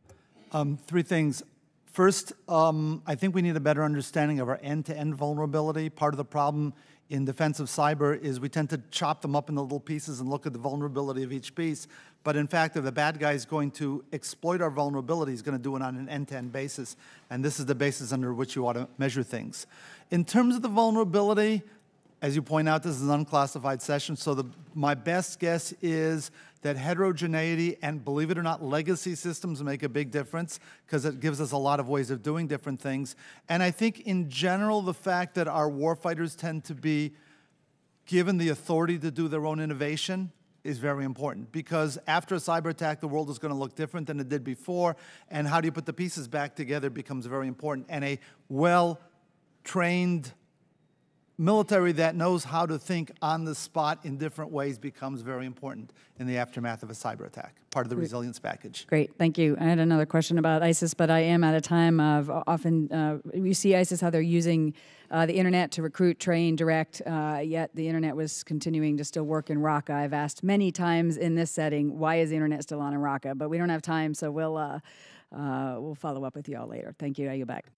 3 things. First, I think we need a better understanding of our end-to-end vulnerability. Part of the problem in defensive cyber is we tend to chop them up into little pieces and look at the vulnerability of each piece. But in fact, if the bad guy is going to exploit our vulnerability, he's going to do it on an end-to-end basis. And this is the basis under which you ought to measure things. In terms of the vulnerability, as you point out, this is an unclassified session, so my best guess is that heterogeneity and, believe it or not, legacy systems make a big difference because it gives us a lot of ways of doing different things. And I think, in general, the fact that our warfighters tend to be given the authority to do their own innovation is very important, because after a cyber attack, the world is going to look different than it did before, and how do you put the pieces back together becomes very important. And a well-trained military that knows how to think on the spot in different ways becomes very important in the aftermath of a cyber attack, part of the resilience package. Great, thank you. I had another question about ISIS, but I am out of time. Often you see ISIS, how they're using the internet to recruit, train, direct, yet the internet was continuing to still work in Raqqa. I've asked many times in this setting, why is the internet still on in Raqqa? But we don't have time, so we'll follow up with you all later. Thank you. I yield back.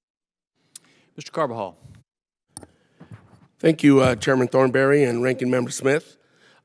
Mr. Carbajal. Thank you, Chairman Thornberry and Ranking Member Smith.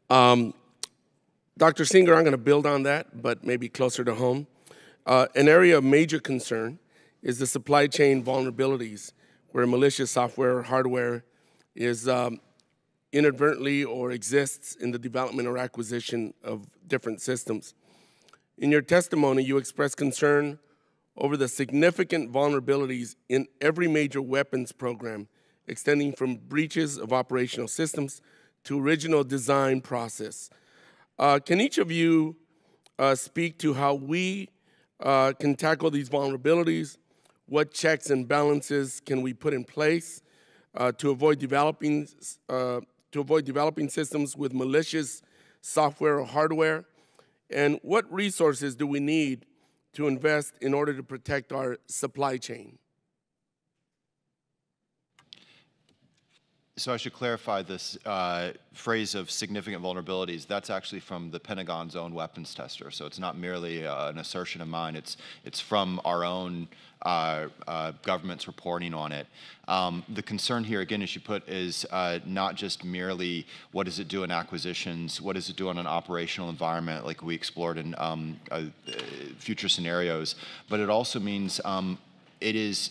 Dr. Singer, I'm going to build on that, but maybe closer to home. An area of major concern is the supply chain vulnerabilities, where malicious software or hardware is inadvertently or exists in the development or acquisition of different systems. In your testimony, you expressed concern over the significant vulnerabilities in every major weapons program, extending from breaches of operational systems to original design process. Can each of you speak to how we can tackle these vulnerabilities? What checks and balances can we put in place to avoid developing systems with malicious software or hardware? And what resources do we need to invest in order to protect our supply chain? So I should clarify this phrase of significant vulnerabilities. That's actually from the Pentagon's own weapons tester. So it's not merely an assertion of mine. It's from our own government's reporting on it. The concern here, again, as you put, is not just merely what does it do in acquisitions, what does it do in an operational environment like we explored in future scenarios, but it also means it is,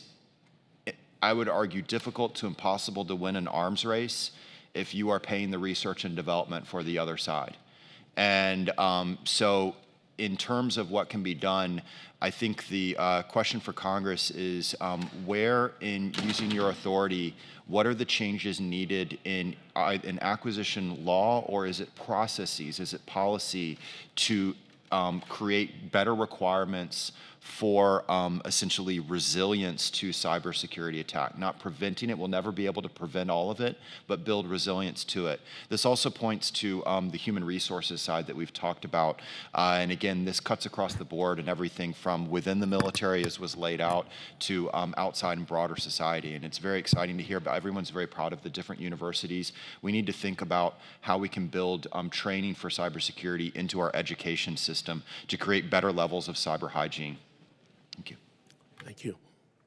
I would argue, difficult to impossible to win an arms race if you are paying the research and development for the other side. And so in terms of what can be done, I think the question for Congress is where, in using your authority, what are the changes needed in acquisition law, or is it processes, is it policy to create better requirements for essentially resilience to cybersecurity attack, not preventing it. We'll never be able to prevent all of it, but build resilience to it. This also points to the human resources side that we've talked about. And again, this cuts across the board and everything from within the military, as was laid out, to outside and broader society. And it's very exciting to hear, but everyone's very proud of the different universities. We need to think about how we can build training for cybersecurity into our education system to create better levels of cyber hygiene. Thank you. Thank you.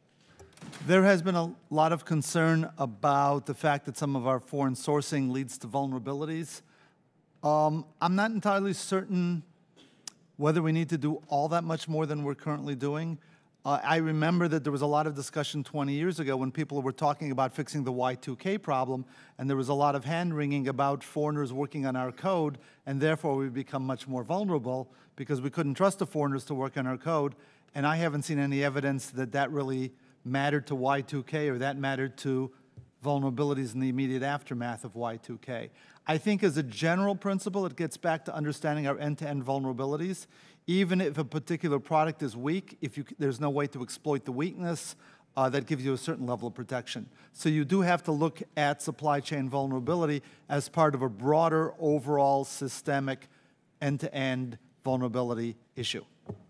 There has been a lot of concern about the fact that some of our foreign sourcing leads to vulnerabilities. I'm not entirely certain whether we need to do all that much more than we're currently doing. I remember that there was a lot of discussion 20 years ago when people were talking about fixing the Y2K problem, and there was a lot of hand-wringing about foreigners working on our code, and therefore we become much more vulnerable because we couldn't trust the foreigners to work on our code. And I haven't seen any evidence that that really mattered to Y2K or that mattered to vulnerabilities in the immediate aftermath of Y2K. I think as a general principle, it gets back to understanding our end-to-end vulnerabilities. Even if a particular product is weak, there's no way to exploit the weakness, that gives you a certain level of protection. So you do have to look at supply chain vulnerability as part of a broader overall systemic end-to-end vulnerability issue.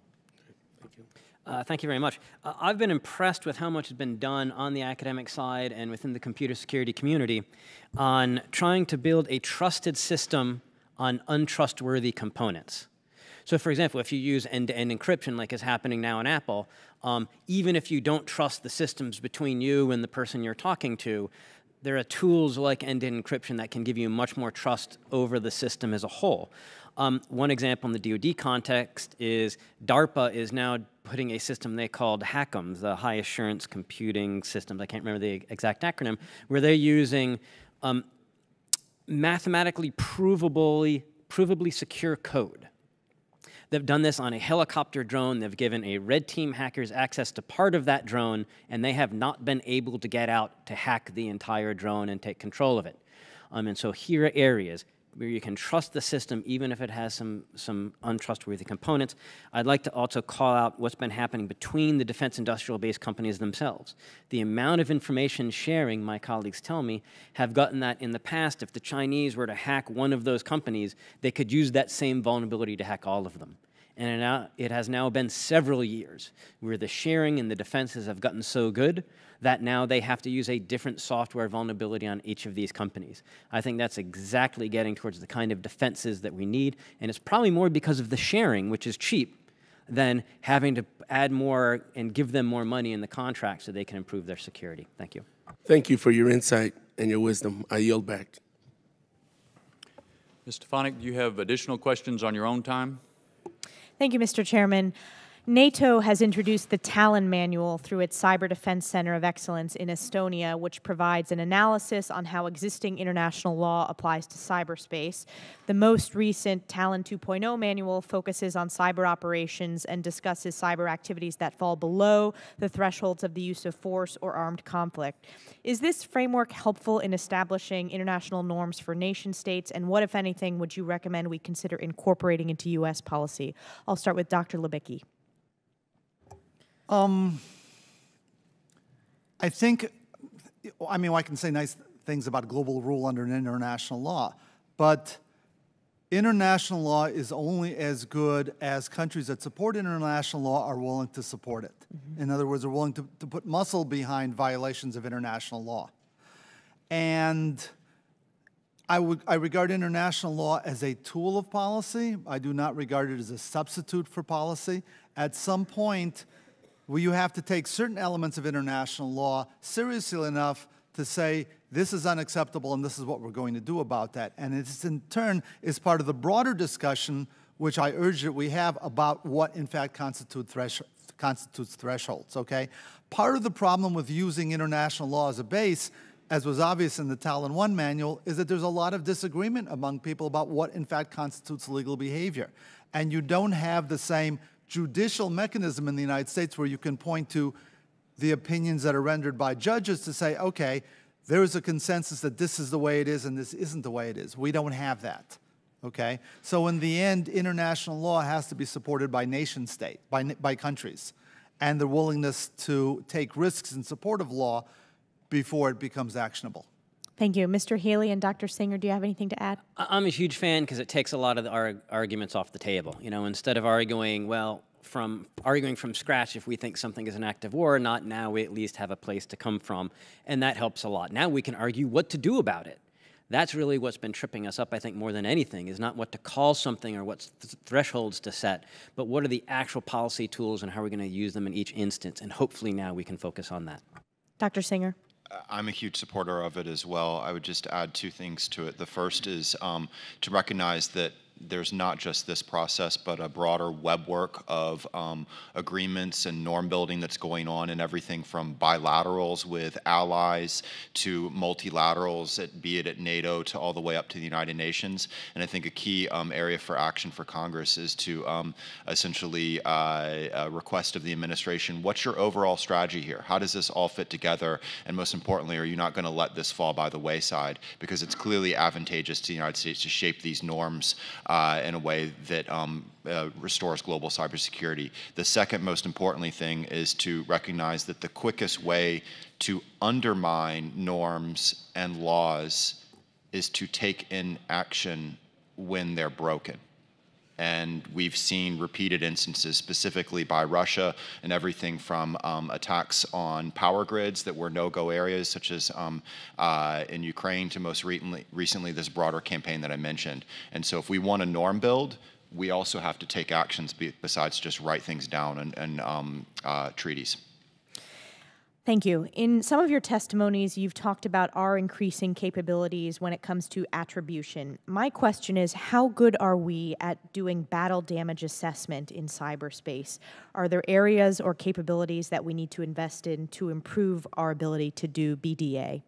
Thank you very much. I've been impressed with how much has been done on the academic side and within the computer security community on trying to build a trusted system on untrustworthy components. So for example, if you use end-to-end encryption like is happening now in Apple, even if you don't trust the systems between you and the person you're talking to, there are tools like end-to-end encryption that can give you much more trust over the system as a whole. One example in the DoD context is DARPA is now putting a system they called HACM, the High Assurance Computing Systems, I can't remember the exact acronym, where they're using mathematically provably secure code. They've done this on a helicopter drone. They've given a red team hackers access to part of that drone, and they have not been able to get out to hack the entire drone and take control of it. And so here are areas where you can trust the system even if it has some untrustworthy components. I'd like to also call out what's been happening between the defense industrial base companies themselves. The amount of information sharing, my colleagues tell me, have gotten that in the past, if the Chinese were to hack one of those companies, they could use that same vulnerability to hack all of them. And it has now been several years where the sharing and the defenses have gotten so good that now they have to use a different software vulnerability on each of these companies. I think that's exactly getting towards the kind of defenses that we need, and it's probably more because of the sharing, which is cheap, than having to add more and give them more money in the contract so they can improve their security. Thank you. Thank you for your insight and your wisdom. I yield back. Ms. Stefanik, do you have additional questions on your own time? Thank you, Mr. Chairman. NATO has introduced the Talon Manual through its Cyber Defense Center of Excellence in Estonia, which provides an analysis on how existing international law applies to cyberspace. The most recent Talon 2.0 manual focuses on cyber operations and discusses cyber activities that fall below the thresholds of the use of force or armed conflict. Is this framework helpful in establishing international norms for nation states, and what, if anything, would you recommend we consider incorporating into U.S. policy? I'll start with Dr. Libicki. I think, I can say nice things about global rule under an international law, but international law is only as good as countries that support international law are willing to support it. In other words, are willing to put muscle behind violations of international law. And I regard international law as a tool of policy. I do not regard it as a substitute for policy. At some point, you have to take certain elements of international law seriously enough to say, this is unacceptable and this is what we're going to do about that. And it's in turn is part of the broader discussion, which I urge that we have about what in fact constitutes thresholds, okay? Part of the problem with using international law as a base, as was obvious in the Talon 1 manual, is that there's a lot of disagreement among people about what in fact constitutes legal behavior. And you don't have the same judicial mechanism in the United States where you can point to the opinions that are rendered by judges to say, okay, there is a consensus that this is the way it is and this isn't the way it is. We don't have that, okay? So in the end, international law has to be supported by nation state, by countries, and the willingness to take risks in support of law before it becomes actionable. Thank you. Mr. Healy and Dr. Singer, do you have anything to add? I'm a huge fan because it takes a lot of the arguments off the table. You know, instead of arguing, well, from scratch if we think something is an act of war or not, now we at least have a place to come from, and that helps a lot. Now we can argue what to do about it. That's really what's been tripping us up, I think, more than anything, is not what to call something or what thresholds to set, but what are the actual policy tools and how we're going to use them in each instance, and hopefully now we can focus on that. Dr. Singer. I'm a huge supporter of it as well. I would just add two things to it. The first is to recognize that there's not just this process, but a broader webwork of agreements and norm building that's going on, and everything from bilaterals with allies to multilaterals, be it at NATO to all the way up to the United Nations. And I think a key area for action for Congress is to essentially request of the administration, what's your overall strategy here? How does this all fit together? And most importantly, are you not going to let this fall by the wayside? Because it's clearly advantageous to the United States to shape these norms in a way that restores global cybersecurity. The second most importantly thing is to recognize that the quickest way to undermine norms and laws is to take in action when they're broken. And we've seen repeated instances, specifically by Russia, and everything from attacks on power grids that were no-go areas, such as in Ukraine, to most recently this broader campaign that I mentioned. And so if we want a norm build, we also have to take actions besides just write things down and treaties. Thank you. In some of your testimonies, you've talked about our increasing capabilities when it comes to attribution. My question is, how good are we at doing battle damage assessment in cyberspace? Are there areas or capabilities that we need to invest in to improve our ability to do BDA?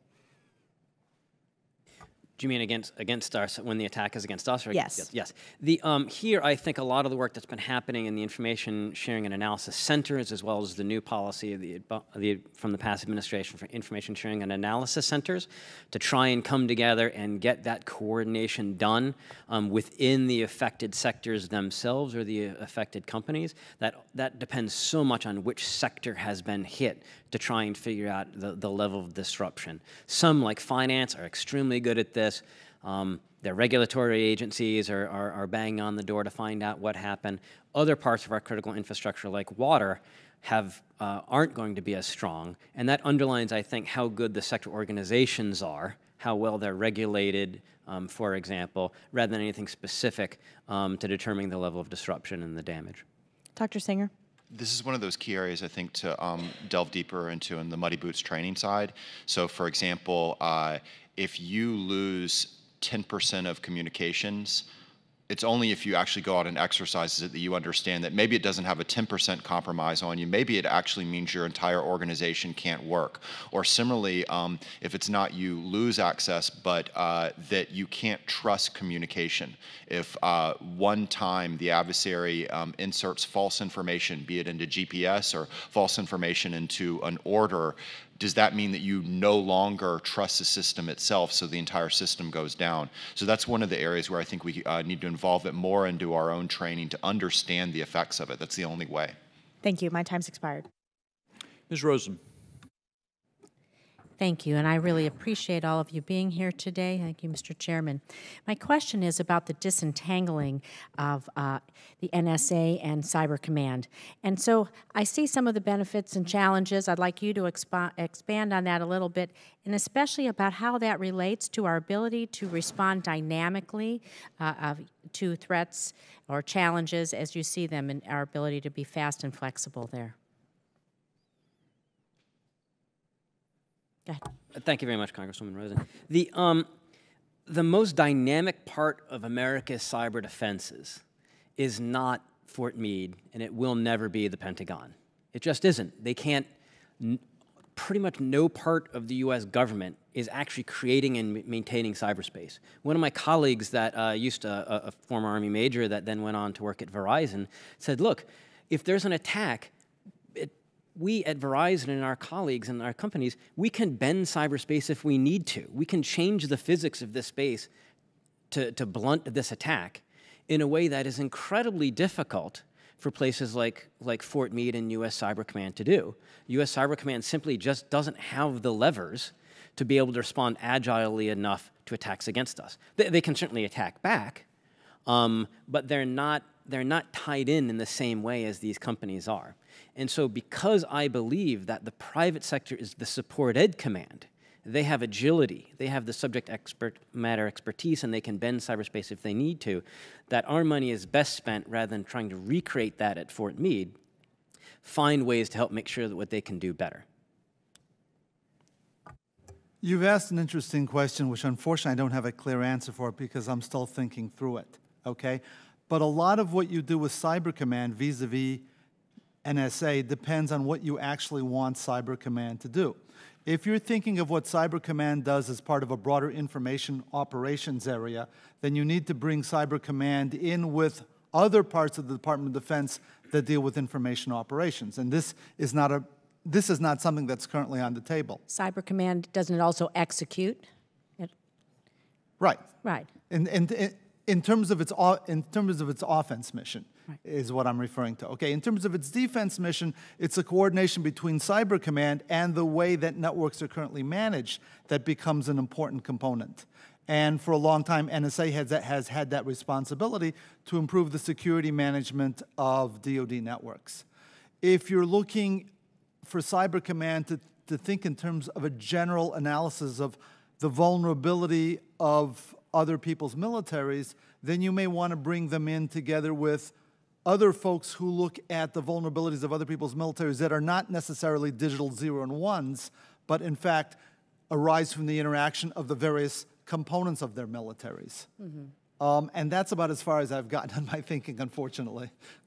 Do you mean against us when the attack is against us? Or yes. Yes. Here, I think a lot of the work that's been happening in the information sharing and analysis centers, as well as the new policy from the past administration for information sharing and analysis centers, to try and come together and get that coordination done within the affected sectors themselves or the affected companies. That depends so much on which sector has been hit to try and figure out the level of disruption. Some, like finance, are extremely good at this. Their regulatory agencies are banging on the door to find out what happened. Other parts of our critical infrastructure, like water, aren't going to be as strong, and that underlines, I think, how good the sector organizations are, how well they're regulated, for example, rather than anything specific to determining the level of disruption and the damage. Dr. Singer? This is one of those key areas, I think, to delve deeper into in the Muddy Boots training side. So, for example, if you lose 10% of communications, it's only if you actually go out and exercise it that you understand that maybe it doesn't have a 10% compromise on you. Maybe it actually means your entire organization can't work. Or similarly, if it's not you lose access, but that you can't trust communication. If one time the adversary inserts false information, be it into GPS or false information into an order, does that mean that you no longer trust the system itself, so the entire system goes down? So that's one of the areas where I think we need to involve it more into our own training to understand the effects of it. That's the only way. Thank you. My time's expired. Ms. Rosen. Thank you, and I really appreciate all of you being here today. Thank you, Mr. Chairman. My question is about the disentangling of the NSA and Cyber Command. And so I see some of the benefits and challenges. I'd like you to expand on that a little bit, and especially about how that relates to our ability to respond dynamically to threats or challenges as you see them, and our ability to be fast and flexible there. Go ahead. Thank you very much, Congresswoman Rosen. The most dynamic part of America's cyber defenses is not Fort Meade, and it will never be the Pentagon. It just isn't. They can't, pretty much no part of the U.S. government is actually creating and maintaining cyberspace. One of my colleagues that used to, a former Army major that then went on to work at Verizon, said, look, if there's an attack, we at Verizon and our colleagues and our companies, we can bend cyberspace if we need to. We can change the physics of this space to blunt this attack in a way that is incredibly difficult for places like Fort Meade and U.S. Cyber Command to do. U.S. Cyber Command simply just doesn't have the levers to be able to respond agilely enough to attacks against us. They can certainly attack back, but they're not tied in the same way as these companies are. And so because I believe that the private sector is the support ed command, they have agility, they have the subject matter expertise, and they can bend cyberspace if they need to, that our money is best spent rather than trying to recreate that at Fort Meade, find ways to help make sure that what they can do better. You've asked an interesting question, which unfortunately I don't have a clear answer for because I'm still thinking through it, okay? But a lot of what you do with Cyber Command vis-a-vis NSA depends on what you actually want Cyber Command to do. If you're thinking of what Cyber Command does as part of a broader information operations area, then you need to bring Cyber Command in with other parts of the Department of Defense that deal with information operations. And this is not something that's currently on the table. Cyber Command, doesn't it also execute? Right. Right. In terms of its offense mission, right, is what I'm referring to. Okay, in terms of its defense mission, it's a coordination between Cyber Command and the way that networks are currently managed that becomes an important component. And for a long time, NSA has had that responsibility to improve the security management of DoD networks. If you're looking for Cyber Command to think in terms of a general analysis of the vulnerability of other people's militaries, then you may want to bring them in together with other folks who look at the vulnerabilities of other people's militaries that are not necessarily digital 0 and 1s, but in fact arise from the interaction of the various components of their militaries. Mm-hmm. And that's about as far as I've gotten in my thinking, unfortunately.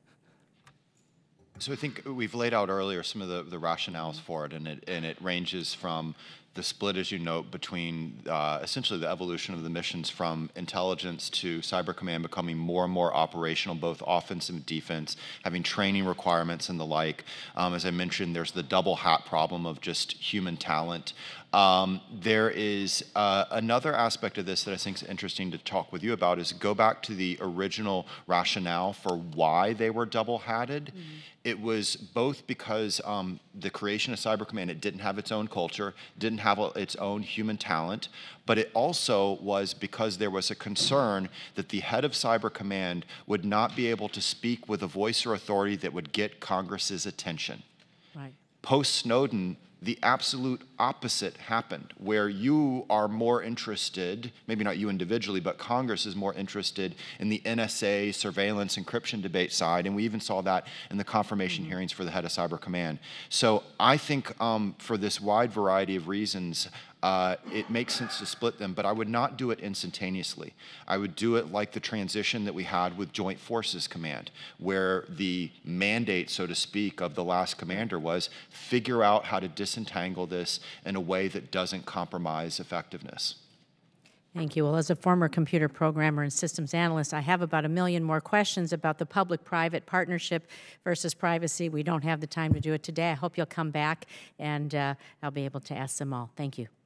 So I think we've laid out earlier some of the rationales for it, and it ranges from the split, as you note, between essentially the evolution of the missions from intelligence to Cyber Command becoming more and more operational, both offense and defense, having training requirements and the like. As I mentioned, there's the double hat problem of just human talent. There is another aspect of this that I think is interesting to talk with you about is go back to the original rationale for why they were double-hatted. Mm-hmm. It was both because the creation of Cyber Command, it didn't have its own culture, didn't have its own human talent, but it also was because there was a concern that the head of Cyber Command would not be able to speak with a voice or authority that would get Congress's attention. Right. Post-Snowden, the absolute opposite happened, where you are more interested, maybe not you individually, but Congress is more interested in the NSA surveillance encryption debate side, and we even saw that in the confirmation hearings for the head of Cyber Command. So I think for this wide variety of reasons, it makes sense to split them, but I would not do it instantaneously. I would do it like the transition that we had with Joint Forces Command, where the mandate, so to speak, of the last commander was figure out how to disentangle this in a way that doesn't compromise effectiveness. Thank you. Well, as a former computer programmer and systems analyst, I have about 1 million more questions about the public-private partnership versus privacy. We don't have the time to do it today. I hope you'll come back, and I'll be able to ask them all. Thank you.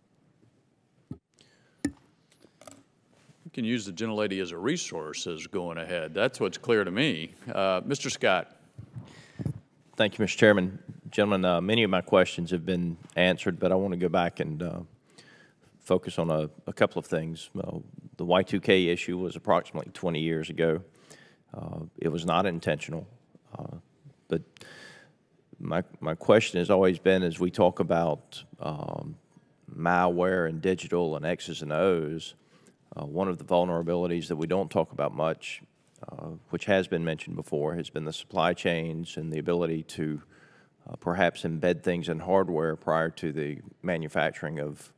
You can use the gentlelady as a resource as going ahead. That's what's clear to me. Mr. Scott. Thank you, Mr. Chairman. Gentlemen, many of my questions have been answered, but I want to go back and focus on a couple of things. The Y2K issue was approximately 20 years ago. It was not intentional, but my question has always been, as we talk about malware and digital and X's and O's, one of the vulnerabilities that we don't talk about much, which has been mentioned before, has been the supply chains and the ability to perhaps embed things in hardware prior to the manufacturing of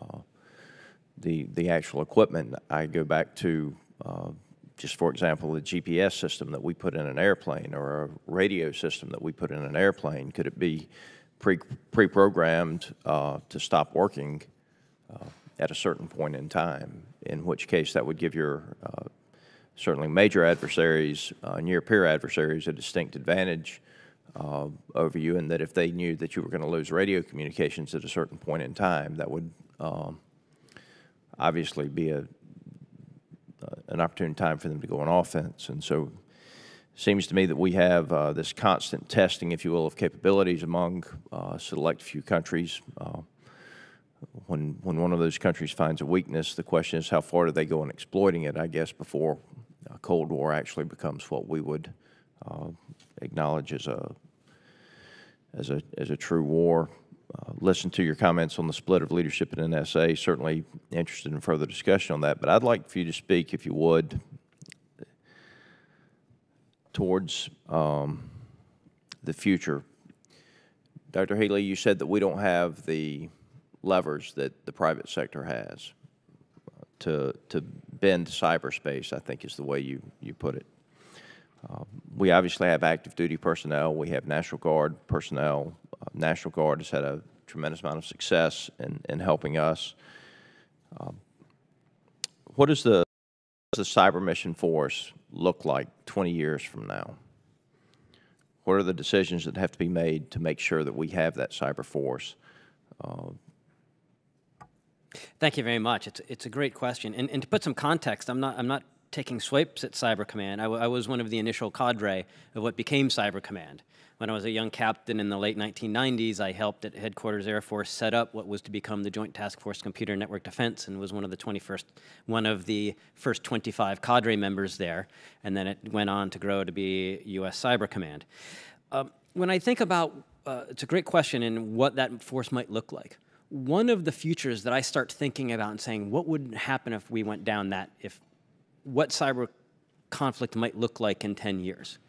the actual equipment. I go back to just for example, the GPS system that we put in an airplane or a radio system that we put in an airplane. Could it be pre-programmed to stop working at a certain point in time, in which case that would give your certainly major adversaries, near-peer adversaries, a distinct advantage over you, and that if they knew that you were going to lose radio communications at a certain point in time, that would obviously be an opportune time for them to go on offense. And so it seems to me that we have this constant testing, if you will, of capabilities among a select few countries. When one of those countries finds a weakness, the question is how far do they go in exploiting it, I guess, before a Cold War actually becomes what we would acknowledge as a true war. Listen to your comments on the split of leadership at NSA. Certainly interested in further discussion on that. But I'd like for you to speak, if you would, towards the future. Dr. Haley, you said that we don't have the levers that the private sector has to bend cyberspace, I think is the way you put it. We obviously have active duty personnel. We have National Guard personnel. National Guard has had a tremendous amount of success in helping us. What does the cyber mission force look like 20 years from now? What are the decisions that have to be made to make sure that we have that cyber force? Thank you very much. It's a great question. And to put some context, I'm not taking swipes at Cyber Command. I was one of the initial cadre of what became Cyber Command. When I was a young captain in the late 1990s, I helped at Headquarters Air Force set up what was to become the Joint Task Force Computer Network Defense, and was one of the first 25 cadre members there, and then it went on to grow to be U.S. Cyber Command. When I think about, it's a great question, and what that force might look like. One of the futures that I start thinking about and saying, what would happen if we went down that, what cyber conflict might look like in 10 years.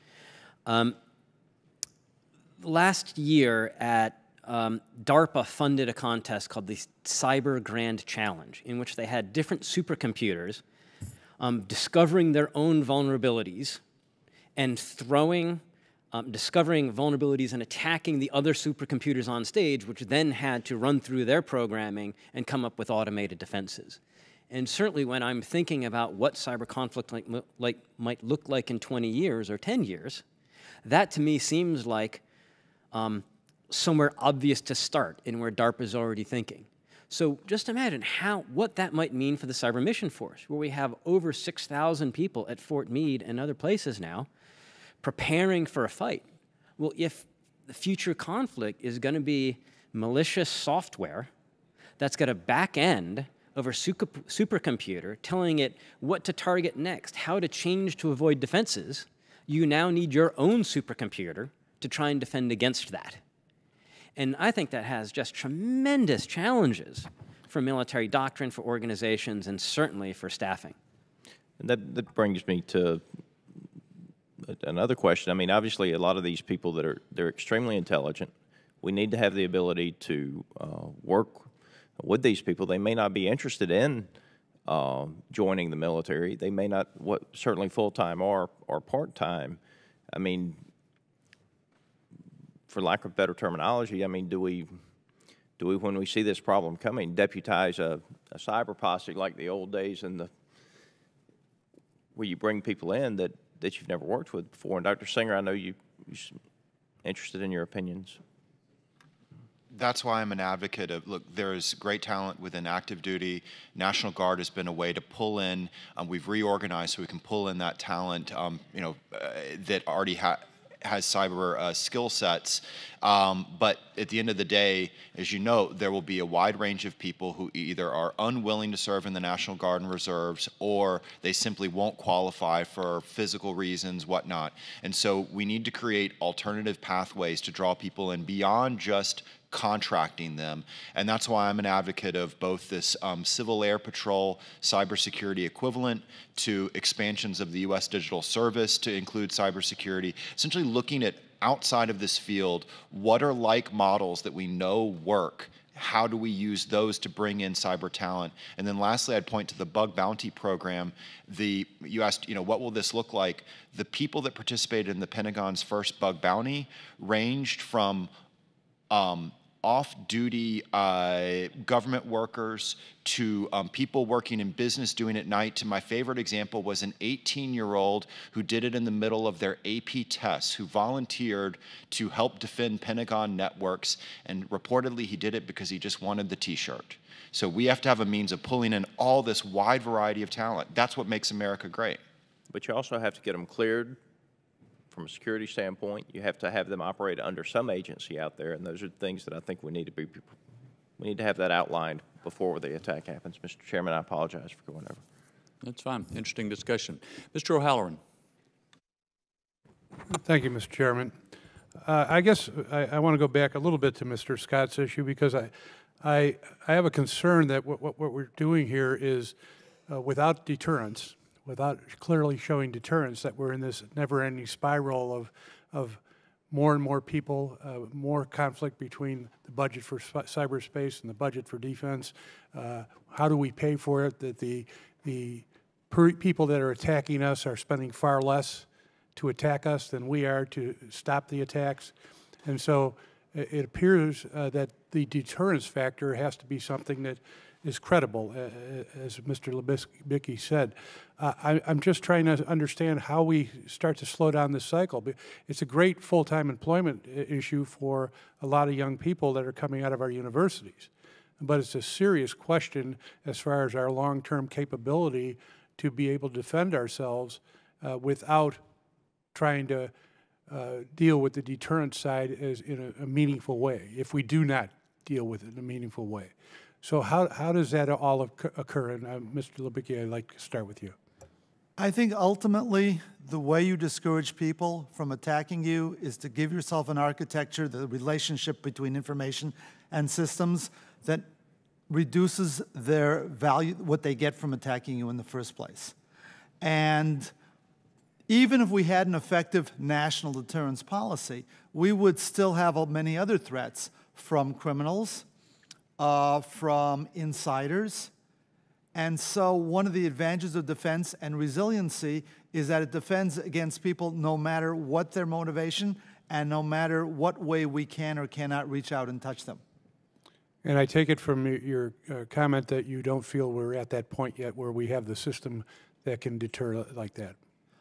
Last year at DARPA funded a contest called the Cyber Grand Challenge, in which they had different supercomputers discovering their own vulnerabilities and discovering vulnerabilities and attacking the other supercomputers on stage, which then had to run through their programming and come up with automated defenses. And certainly when I'm thinking about what cyber conflict might look like in 20 years or 10 years, that to me seems like somewhere obvious to start and where DARPA is already thinking. So just imagine what that might mean for the Cyber Mission Force, where we have over 6,000 people at Fort Meade and other places now preparing for a fight. Well, if the future conflict is going to be malicious software that's got a back end of a supercomputer telling it what to target next, how to change to avoid defenses, you now need your own supercomputer to try and defend against that. And I think that has just tremendous challenges for military doctrine, for organizations, and certainly for staffing. And that brings me to another question. I mean, obviously, a lot of these people they're extremely intelligent. We need to have the ability to work with these people. They may not be interested in joining the military. They may not, certainly full-time or part-time. I mean, for lack of better terminology, I mean, do we, when we see this problem coming, deputize a cyber posse like the old days where you bring people in that you've never worked with before? And Dr. Singer, I know you're interested in your opinions. That's why I'm an advocate of, look, there's great talent within active duty. National Guard has been a way to pull in. We've reorganized so we can pull in that talent, that already has cyber skill sets. But at the end of the day, as you know, there will be a wide range of people who either are unwilling to serve in the National Guard and Reserves, or they simply won't qualify for physical reasons, whatnot. And so we need to create alternative pathways to draw people in beyond just contracting them. And that's why I'm an advocate of both this Civil Air Patrol cybersecurity equivalent to expansions of the U.S. Digital Service to include cybersecurity, essentially looking at outside of this field, what are like models that we know work? How do we use those to bring in cyber talent? And then lastly, I'd point to the bug bounty program. You asked, what will this look like? The people that participated in the Pentagon's first bug bounty ranged from off-duty government workers to people working in business doing it at night. To my favorite example was an 18-year-old who did it in the middle of their AP tests, who volunteered to help defend Pentagon networks, and reportedly he did it because he just wanted the T-shirt. So we have to have a means of pulling in all this wide variety of talent. That's what makes America great. But you also have to get them cleared from a security standpoint. You have to have them operate under some agency out there, and those are things that I think we need to have that outlined before the attack happens. Mr. Chairman, I apologize for going over. That's fine. Interesting discussion. Mr. O'Halloran. Thank you, Mr. Chairman. I guess I want to go back a little bit to Mr. Scott's issue, because I have a concern that what we're doing here is without deterrence, without clearly showing deterrence, that we're in this never-ending spiral of more and more people, more conflict between the budget for cyberspace and the budget for defense. How do we pay for it? That the people that are attacking us are spending far less to attack us than we are to stop the attacks. And so it appears that the deterrence factor has to be something that is credible, as Mr. Libicki said. I'm just trying to understand how we start to slow down this cycle. It's a great full-time employment issue for a lot of young people that are coming out of our universities. But it's a serious question as far as our long-term capability to be able to defend ourselves without trying to deal with the deterrence side in a meaningful way, if we do not deal with it in a meaningful way. So how does that all occur? And Mr. Libicki, I'd like to start with you. I think ultimately the way you discourage people from attacking you is to give yourself an architecture, the relationship between information and systems, that reduces their value, what they get from attacking you in the first place. And even if we had an effective national deterrence policy, we would still have many other threats from criminals, from insiders. And so one of the advantages of defense and resiliency is that it defends against people no matter what their motivation and no matter what way we can or cannot reach out and touch them. And I take it from your comment that you don't feel we're at that point yet where we have the system that can deter like that.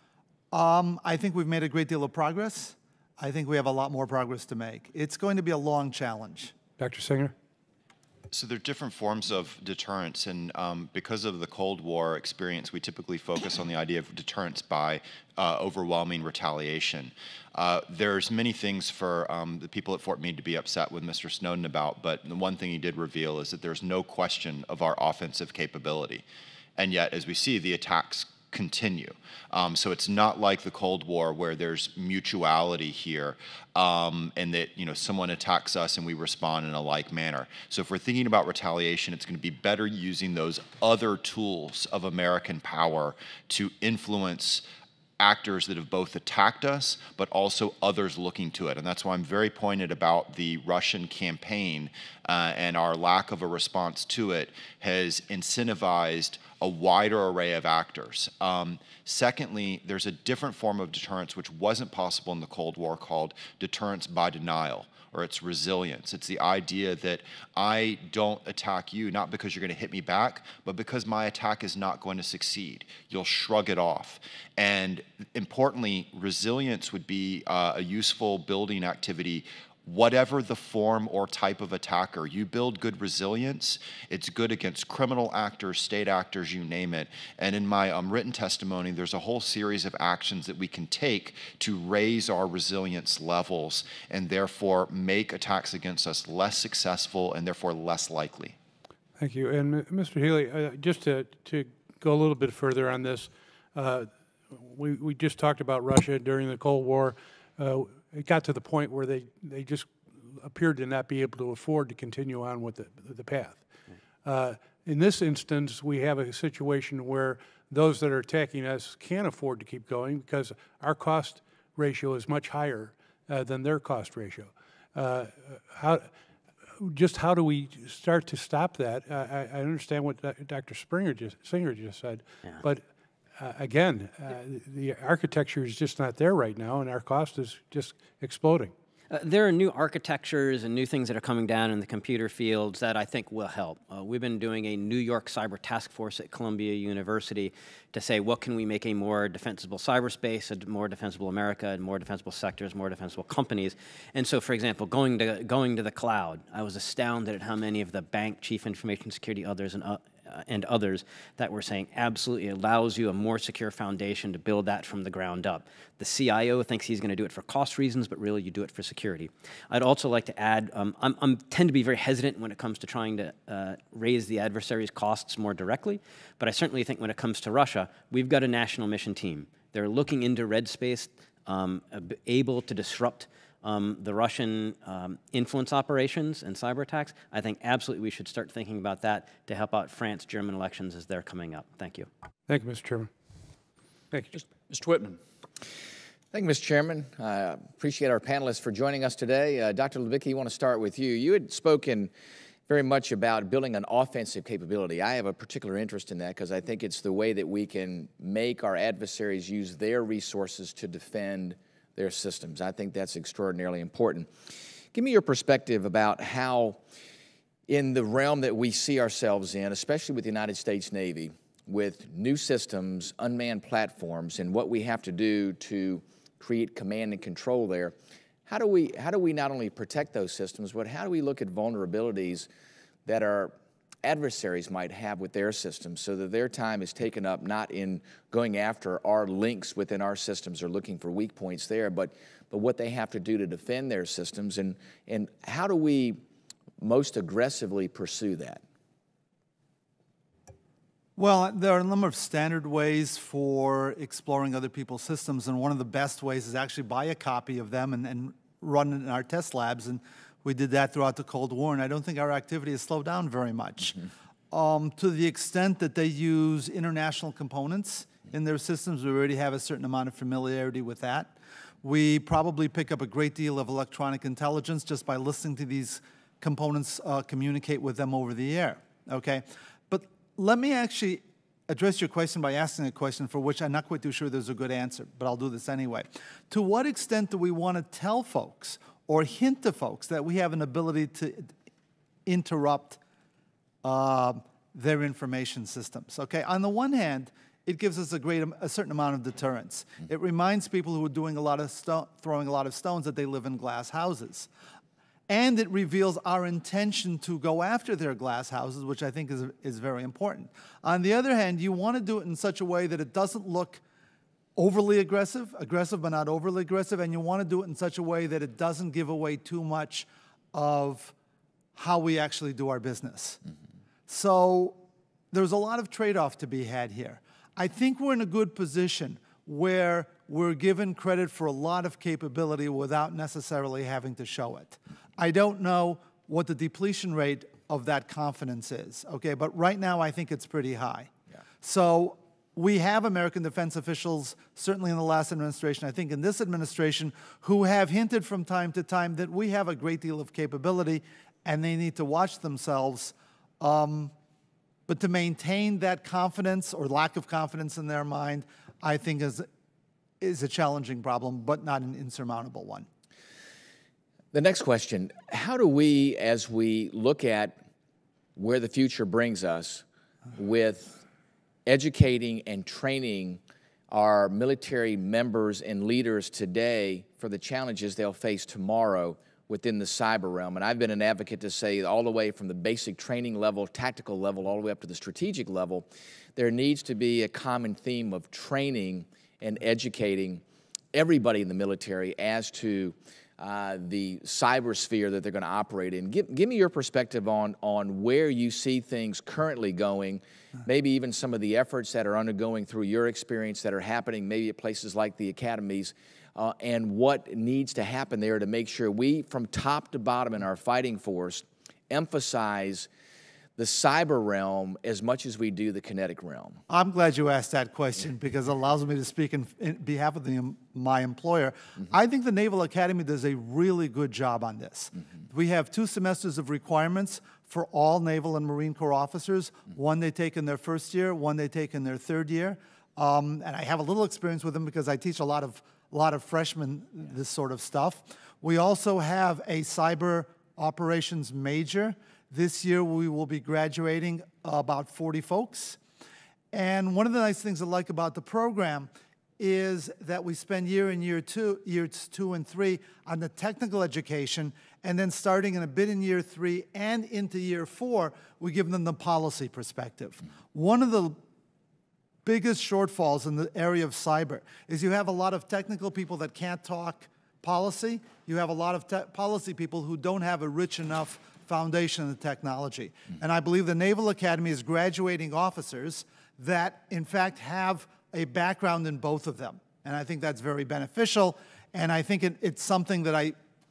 I think we've made a great deal of progress. I think we have a lot more progress to make. It's going to be a long challenge. Dr. Singer? So there are different forms of deterrence, and because of the Cold War experience, we typically focus on the idea of deterrence by overwhelming retaliation. There's many things for the people at Fort Meade to be upset with Mr. Snowden about, but the one thing he did reveal is that there's no question of our offensive capability. And yet, as we see, the attacks continue. So it's not like the Cold War where there's mutuality here and that someone attacks us and we respond in a like manner. So if we're thinking about retaliation, it's going to be better using those other tools of American power to influence actors that have both attacked us, but also others looking to it. And that's why I'm very pointed about the Russian campaign and our lack of a response to it has incentivized a wider array of actors. Secondly, there's a different form of deterrence which wasn't possible in the Cold War called deterrence by denial, or it's resilience. It's the idea that I don't attack you, not because you're going to hit me back, but because my attack is not going to succeed. You'll shrug it off. And importantly, resilience would be a useful building activity whatever the form or type of attacker. You build good resilience, it's good against criminal actors, state actors, you name it. And in my written testimony, there's a whole series of actions that we can take to raise our resilience levels and therefore make attacks against us less successful and therefore less likely. Thank you. And Mr. Healy, just to go a little bit further on this, we just talked about Russia during the Cold War. It got to the point where they just appeared to not be able to afford to continue on with the path. In this instance, we have a situation where those that are attacking us can't afford to keep going because our cost ratio is much higher than their cost ratio. How do we start to stop that? I understand what Dr. Singer just said, but again, the architecture is just not there right now, and our cost is just exploding. There are new architectures and new things that are coming down in the computer fields that I think will help. We've been doing a New York cyber task force at Columbia University to say, what can we make a more defensible cyberspace, a more defensible America, and more defensible sectors, more defensible companies. And so, for example, going to the cloud, I was astounded at how many of the bank chief information security and others that were saying absolutely allows you a more secure foundation to build that from the ground up. The CIO thinks he's going to do it for cost reasons, but really you do it for security. I'd also like to add, I tend to be very hesitant when it comes to trying to raise the adversary's costs more directly, but I certainly think when it comes to Russia, we've got a national mission team. They're looking into red space, able to disrupt the Russian influence operations and cyber attacks. I think absolutely we should start thinking about that to help out France, German elections as they're coming up. Thank you. Thank you, Mr. Chairman. Thank you. Mr. Whitman. Thank you, Mr. Chairman. I appreciate our panelists for joining us today. Dr. Lubicki, I want to start with you. You had spoken very much about building an offensive capability. I have a particular interest in that because I think it's the way that we can make our adversaries use their resources to defend their systems. I think that's extraordinarily important. Give me your perspective about how, in the realm that we see ourselves in, especially with the United States Navy, with new systems, unmanned platforms, and what we have to do to create command and control there, how do we not only protect those systems, but how do we look at vulnerabilities that our adversaries might have with their systems so that their time is taken up not in going after our links within our systems or looking for weak points there, but what they have to do to defend their systems, and how do we most aggressively pursue that? Well, there are a number of standard ways for exploring other people's systems, and one of the best ways is actually buy a copy of them and run it in our test labs, and we did that throughout the Cold War, and I don't think our activity has slowed down very much. To the extent that they use international components in their systems, we already have a certain amount of familiarity with that. We probably pick up a great deal of electronic intelligence just by listening to these components communicate with them over the air, okay? But let me actually address your question by asking a question for which I'm not quite too sure there's a good answer, but I'll do this anyway. To what extent do we want to tell folks or hint to folks that we have an ability to interrupt their information systems, okay? On the one hand, it gives us a certain amount of deterrence. It reminds people who are doing throwing a lot of stones that they live in glass houses. And it reveals our intention to go after their glass houses, which I think is very important. On the other hand, you want to do it in such a way that it doesn't look overly aggressive but not overly aggressive, and you want to do it in such a way that it doesn't give away too much of how we actually do our business. So there's a lot of trade-off to be had here. I think we're in a good position where we're given credit for a lot of capability without necessarily having to show it. I don't know what the depletion rate of that confidence is, okay? But right now, I think it's pretty high. Yeah. So we have American defense officials, certainly in the last administration, I think in this administration, who have hinted from time to time that we have a great deal of capability and they need to watch themselves. But to maintain that confidence or lack of confidence in their mind, I think is a challenging problem, but not an insurmountable one. The next question, how do we, as we look at where the future brings us with educating and training our military members and leaders today for the challenges they'll face tomorrow, within the cyber realm. And I've been an advocate to say all the way from the basic training level, tactical level, all the way up to the strategic level, there needs to be a common theme of training and educating everybody in the military as to the cyber sphere that they're going to operate in. Give me your perspective on where you see things currently going, maybe even some of the efforts that are undergoing through your experience that are happening maybe at places like the academies, and what needs to happen there to make sure we, from top to bottom in our fighting force, emphasize the cyber realm as much as we do the kinetic realm. I'm glad you asked that question because it allows me to speak in behalf of my employer. I think the Naval Academy does a really good job on this. We have 2 semesters of requirements for all Naval and Marine Corps officers. One they take in their first year, one they take in their third year. And I have a little experience with them because I teach a lot of freshmen this sort of stuff. We also have a cyber operations major. This year we will be graduating about 40 folks. And one of the nice things I like about the program is that we spend years 2 and 3 on the technical education, and then starting in a bit in year 3 and into year 4, we give them the policy perspective. One of the biggest shortfalls in the area of cyber is you have a lot of technical people that can't talk policy. You have a lot of policy people who don't have a rich enough foundation in the technology. And I believe the Naval Academy is graduating officers that, in fact, have a background in both of them. And I think that's very beneficial. And I think it's something that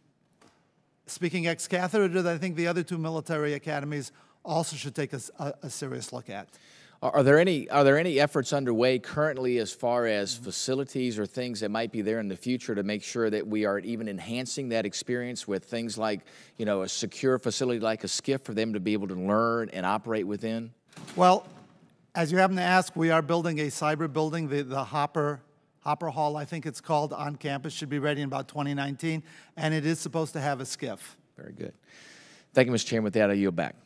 speaking ex cathedra, that I think the other 2 military academies also should take a serious look at. Are there any efforts underway currently as far as facilities or things that might be there in the future to make sure that we are even enhancing that experience with things like, a secure facility like a SCIF for them to be able to learn and operate within? Well, as you happen to ask, we are building a cyber building, the Hopper Hall, I think it's called, on campus. Should be ready in about 2019, and it is supposed to have a SCIF. Very good. Thank you, Mr. Chairman. With that, I yield back.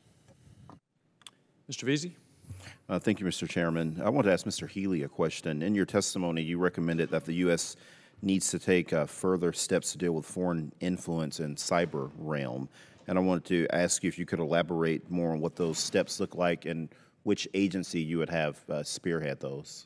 Mr. Veazey? Thank you, Mr. Chairman. I want to ask Mr. Healy a question. In your testimony, you recommended that the U.S. needs to take further steps to deal with foreign influence in cyber realm. And I wanted to ask you if you could elaborate more on what those steps look like and which agency you would have spearhead those.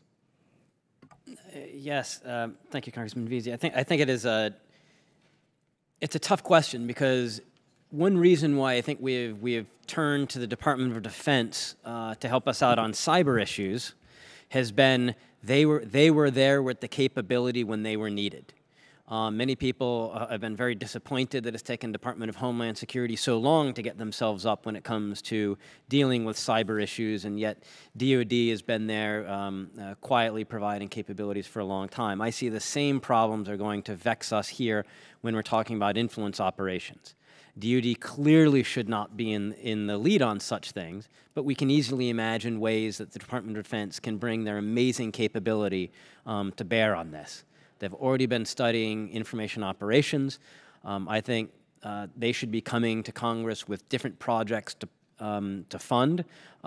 Yes, thank you, Congressman Veazey. I think it is it's a tough question because one reason why I think we have turned to the Department of Defense to help us out on cyber issues has been they were there with the capability when they were needed. Many people have been very disappointed that it's taken Department of Homeland Security so long to get themselves up when it comes to dealing with cyber issues, and yet DoD has been there quietly providing capabilities for a long time. I see the same problems are going to vex us here when we're talking about influence operations. DoD clearly should not be in the lead on such things, but we can easily imagine ways that the Department of Defense can bring their amazing capability to bear on this. They've already been studying information operations. I think they should be coming to Congress with different projects to fund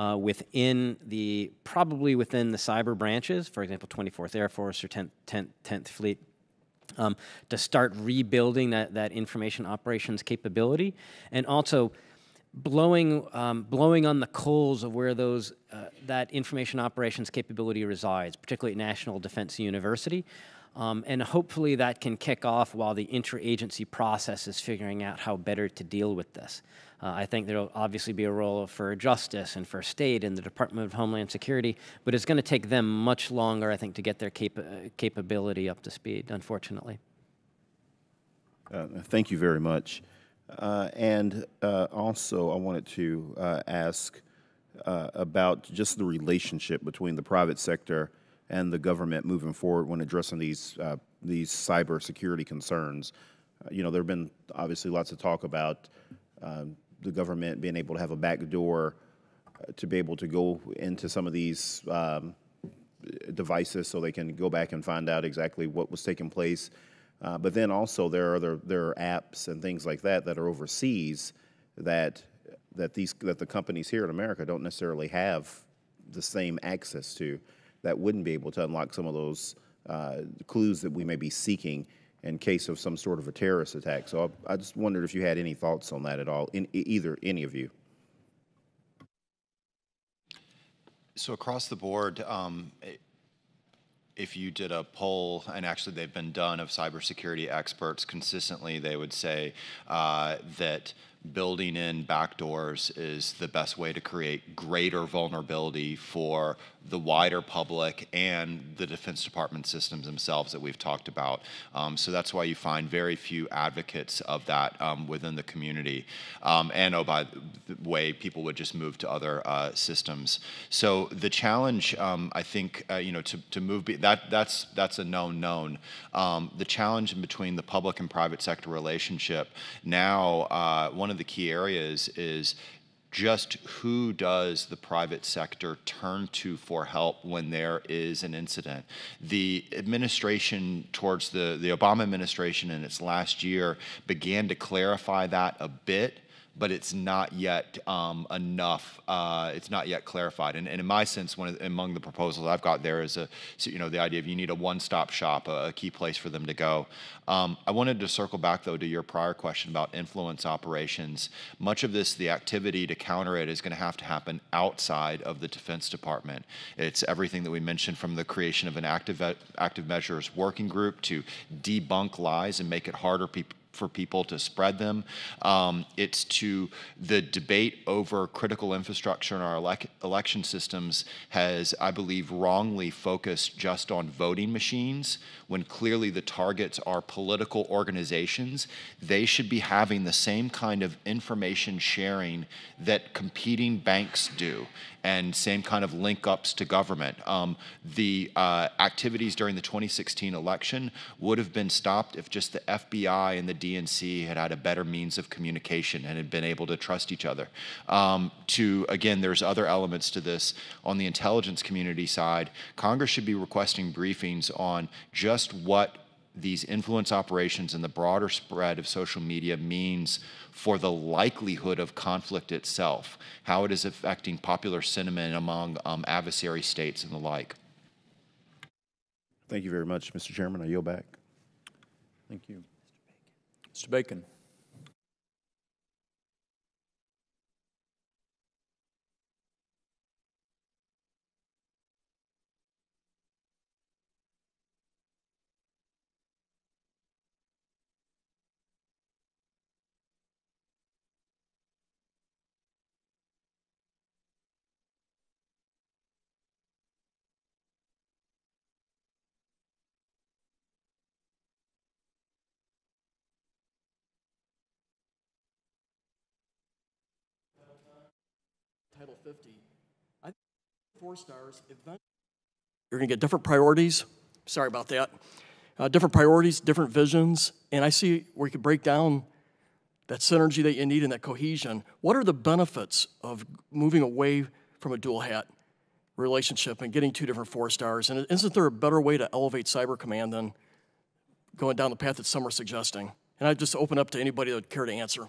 probably within the cyber branches, for example, 24th Air Force or 10th Fleet. To start rebuilding that information operations capability, and also blowing on the coals of where that information operations capability resides, particularly at National Defense University. And hopefully that can kick off while the interagency process is figuring out how better to deal with this. I think there will obviously be a role for Justice and for State and the Department of Homeland Security, but it's going to take them much longer, I think, to get their capability up to speed, unfortunately. Thank you very much. And also, I wanted to ask about just the relationship between the private sector and the government moving forward when addressing these cybersecurity concerns. There have been obviously lots of talk about the government being able to have a backdoor to be able to go into some of these devices so they can go back and find out exactly what was taking place. But then also there are apps and things like that are overseas that the companies here in America don't necessarily have the same access to, that wouldn't be able to unlock some of those clues that we may be seeking. in case of some sort of a terrorist attack. So I just wondered if you had any thoughts on that at all, any of you. So across the board, if you did a poll, and actually they've been done, of cybersecurity experts, consistently they would say that building in backdoors is the best way to create greater vulnerability for the wider public and the Defense Department systems themselves that we've talked about. So that's why you find very few advocates of that within the community. And oh, by the way, people would just move to other systems. So the challenge, I think, to move, that's a known. The challenge in between the public and private sector relationship now, one of the key areas is just who does the private sector turn to for help when there is an incident. The administration towards the Obama administration in its last year began to clarify that a bit, but it's not yet enough. It's not yet clarified. And in my sense, among the proposals I've got there is the idea of you need a one-stop shop, a key place for them to go. I wanted to circle back, though, to your prior question about influence operations. Much of this, the activity to counter it, is going to have to happen outside of the Defense Department. It's everything that we mentioned, from the creation of an active measures working group to debunk lies and make it harder for people to spread them. It's to the debate over critical infrastructure in our election systems has, I believe, wrongly focused just on voting machines, when clearly the targets are political organizations. They should be having the same kind of information sharing that competing banks do, and same kind of link-ups to government. The activities during the 2016 election would have been stopped if just the FBI and the DNC had had a better means of communication and had been able to trust each other. Again, there's other elements to this. On the intelligence community side, Congress should be requesting briefings on just what these influence operations and the broader spread of social media means for the likelihood of conflict itself, how it is affecting popular sentiment among adversary states and the like. Thank you very much, Mr. Chairman. I yield back. Thank you. Mr. Bacon. Title 50, I think 4 stars, eventually you're going to get different priorities. Sorry about that. Different priorities, different visions, and I see where you could break down that synergy that you need and that cohesion. What are the benefits of moving away from a dual hat relationship and getting 2 different 4 stars? And isn't there a better way to elevate Cyber Command than going down the path that some are suggesting? And I just open up to anybody that would care to answer.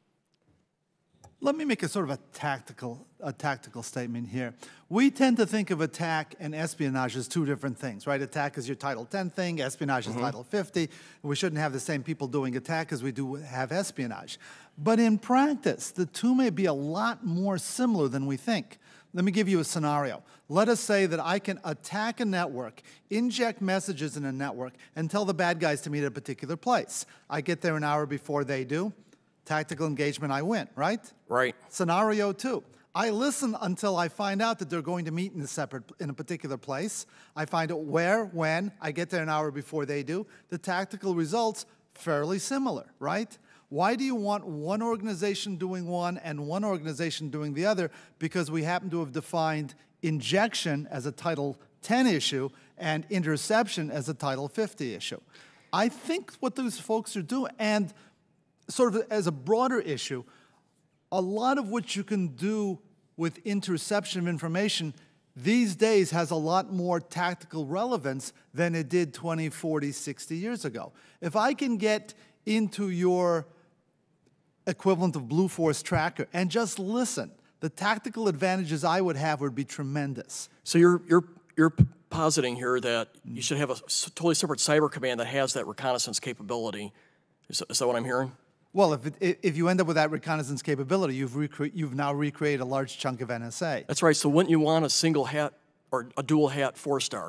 Let me make a sort of a tactical statement here. We tend to think of attack and espionage as 2 different things, right? Attack is your Title 10 thing, espionage is Title 50. We shouldn't have the same people doing attack as we do have espionage. But in practice, the 2 may be a lot more similar than we think. Let me give you a scenario. Let us say that I can attack a network, inject messages in a network, and tell the bad guys to meet at a particular place. I get there an hour before they do. Tactical engagement, I win, right? Right. Scenario 2, I listen until I find out that they're going to meet in a particular place. I find out where, when, I get there an hour before they do. The tactical results, fairly similar, right? Why do you want one organization doing one and one organization doing the other? Because we happen to have defined injection as a Title 10 issue and interception as a Title 50 issue. I think what those folks are doing, and sort of as a broader issue, a lot of what you can do with interception of information these days has a lot more tactical relevance than it did 20, 40, 60 years ago. If I can get into your equivalent of Blue Force tracker and just listen, the tactical advantages I would have would be tremendous. So your positing here that you should have a totally separate cyber command that has that reconnaissance capability. Is that what I'm hearing? Well, if you end up with that reconnaissance capability, you've now recreated a large chunk of NSA. That's right. So wouldn't you want a single hat or a dual hat 4-star?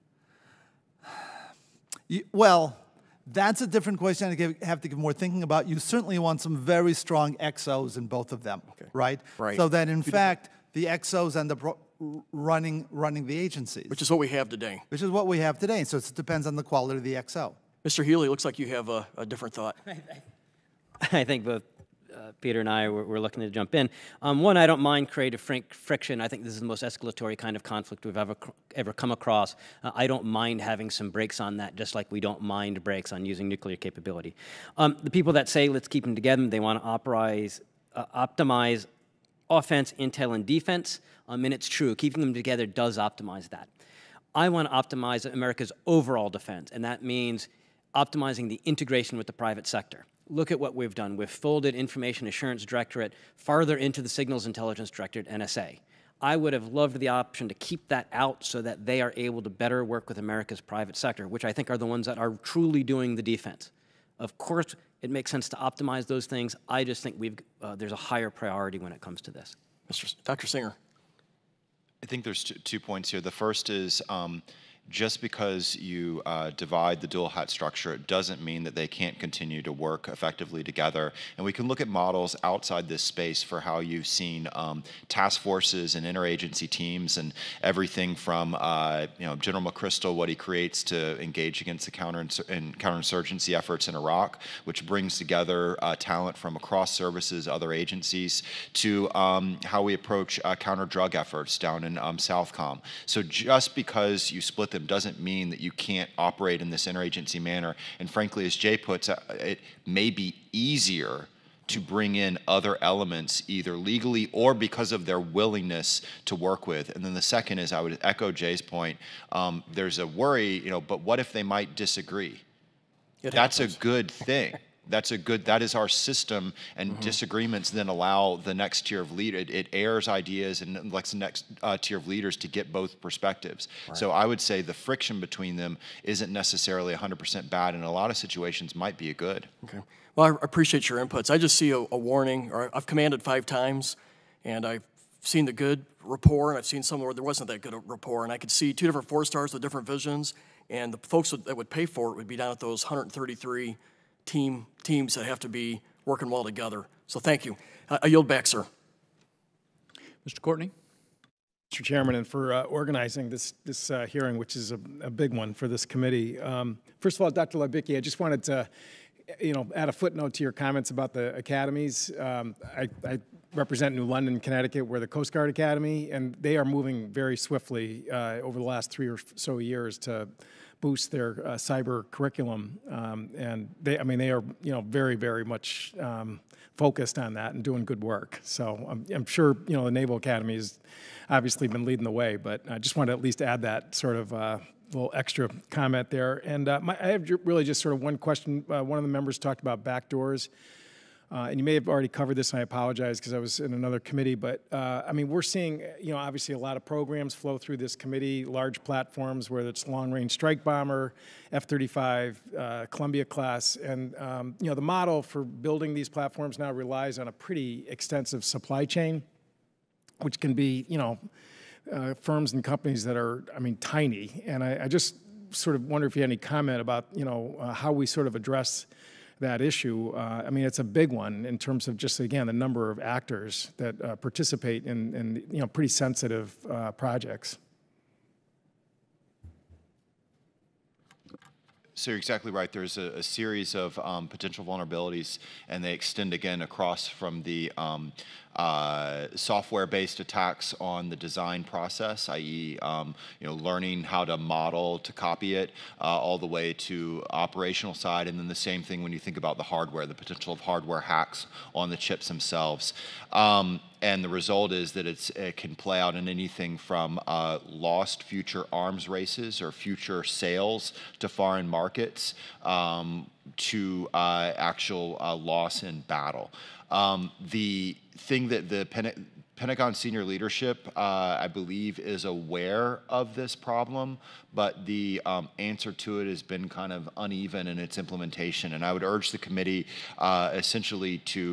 Well, that's a different question I have to give more thinking about. You certainly want some very strong XOs in both of them, right? Right. So that, in fact, the XOs end up running the agencies. Which is what we have today. Which is what we have today. So it depends on the quality of the XO. Mr. Healy, looks like you have a different thought. I think both Peter and I were looking to jump in. One, I don't mind creative friction. I think this is the most escalatory kind of conflict we've ever come across. I don't mind having some brakes on that, just like we don't mind brakes on using nuclear capability. The people that say let's keep them together, they want to optimize offense, intel, and defense, and it's true. Keeping them together does optimize that. I want to optimize America's overall defense, and that means optimizing the integration with the private sector. Look at what we've done. We've folded Information Assurance Directorate farther into the Signals Intelligence Directorate, NSA. I would have loved the option to keep that out so that they are able to better work with America's private sector, which I think are the ones that are truly doing the defense. Of course, it makes sense to optimize those things. I just think there's a higher priority when it comes to this. Dr. Singer. I think there's two points here. The first is just because you divide the dual hat structure, it doesn't mean that they can't continue to work effectively together. And we can look at models outside this space for how you've seen task forces and interagency teams and everything from General McChrystal, what he creates to engage against the counterinsurgency efforts in Iraq, which brings together talent from across services, other agencies, to how we approach counter-drug efforts down in Southcom. So just because you split them doesn't mean that you can't operate in this interagency manner. And frankly, as Jay puts, it may be easier to bring in other elements, either legally or because of their willingness to work with. And then the second is, I would echo Jay's point, there's a worry, but what if they might disagree? That's a good thing. That is our system, and disagreements then allow the next tier of leader. It airs ideas and lets the next tier of leaders to get both perspectives. Right. So I would say the friction between them isn't necessarily 100% bad. In a lot of situations, might be a good. Okay. Well, I appreciate your inputs. I just see a warning. I've commanded 5 times, and I've seen the good rapport, and I've seen some where there wasn't that good a rapport. And I could see 2 different 4-stars with different visions, and the folks that would pay for it would be down at those 133 teams that have to be working well together. So thank you. I yield back, sir. Mr. Courtney. Mr. Chairman, and for organizing this hearing, which is a big one for this committee. First of all, Dr. Libicki, I just wanted to, add a footnote to your comments about the academies. I represent New London, Connecticut. We're the Coast Guard Academy, and they are moving very swiftly over the last 3 or so years to boost their cyber curriculum, and they are very, very much focused on that and doing good work. So I'm sure the Naval Academy has obviously been leading the way, but I just wanted to at least add that sort of little extra comment there. And I have really just sort of one question. One of the members talked about backdoors. And you may have already covered this, and I apologize because I was in another committee, but we're seeing, obviously a lot of programs flow through this committee, large platforms, whether it's long-range strike bomber, F-35, Columbia class, and the model for building these platforms now relies on a pretty extensive supply chain, which can be, firms and companies that are, tiny. And I just sort of wonder if you had any comment about, how we sort of address that issue. It's a big one in terms of just, again, the number of actors that participate in pretty sensitive projects. So you're exactly right. There's a series of potential vulnerabilities, and they extend again across from the software-based attacks on the design process, i.e., learning how to model to copy it, all the way to operational side, and then the same thing when you think about the hardware, the potential of hardware hacks on the chips themselves. And the result is that it can play out in anything from lost future arms races or future sales to foreign markets to actual loss in battle. The thing that the Pentagon senior leadership, I believe, is aware of this problem, but the answer to it has been kind of uneven in its implementation. And I would urge the committee essentially to,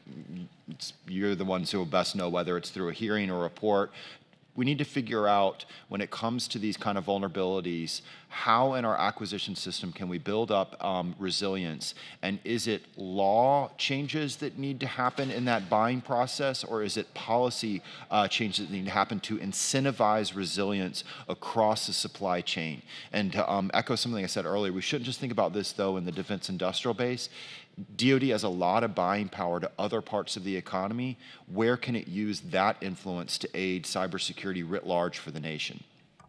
you're the ones who will best know whether it's through a hearing or report. We need to figure out, when it comes to these kind of vulnerabilities, how in our acquisition system can we build up resilience? And is it law changes that need to happen in that buying process, or is it policy changes that need to happen to incentivize resilience across the supply chain? And to echo something I said earlier, we shouldn't just think about this, though, in the defense industrial base. DoD has a lot of buying power to other parts of the economy. Where can it use that influence to aid cybersecurity writ large for the nation?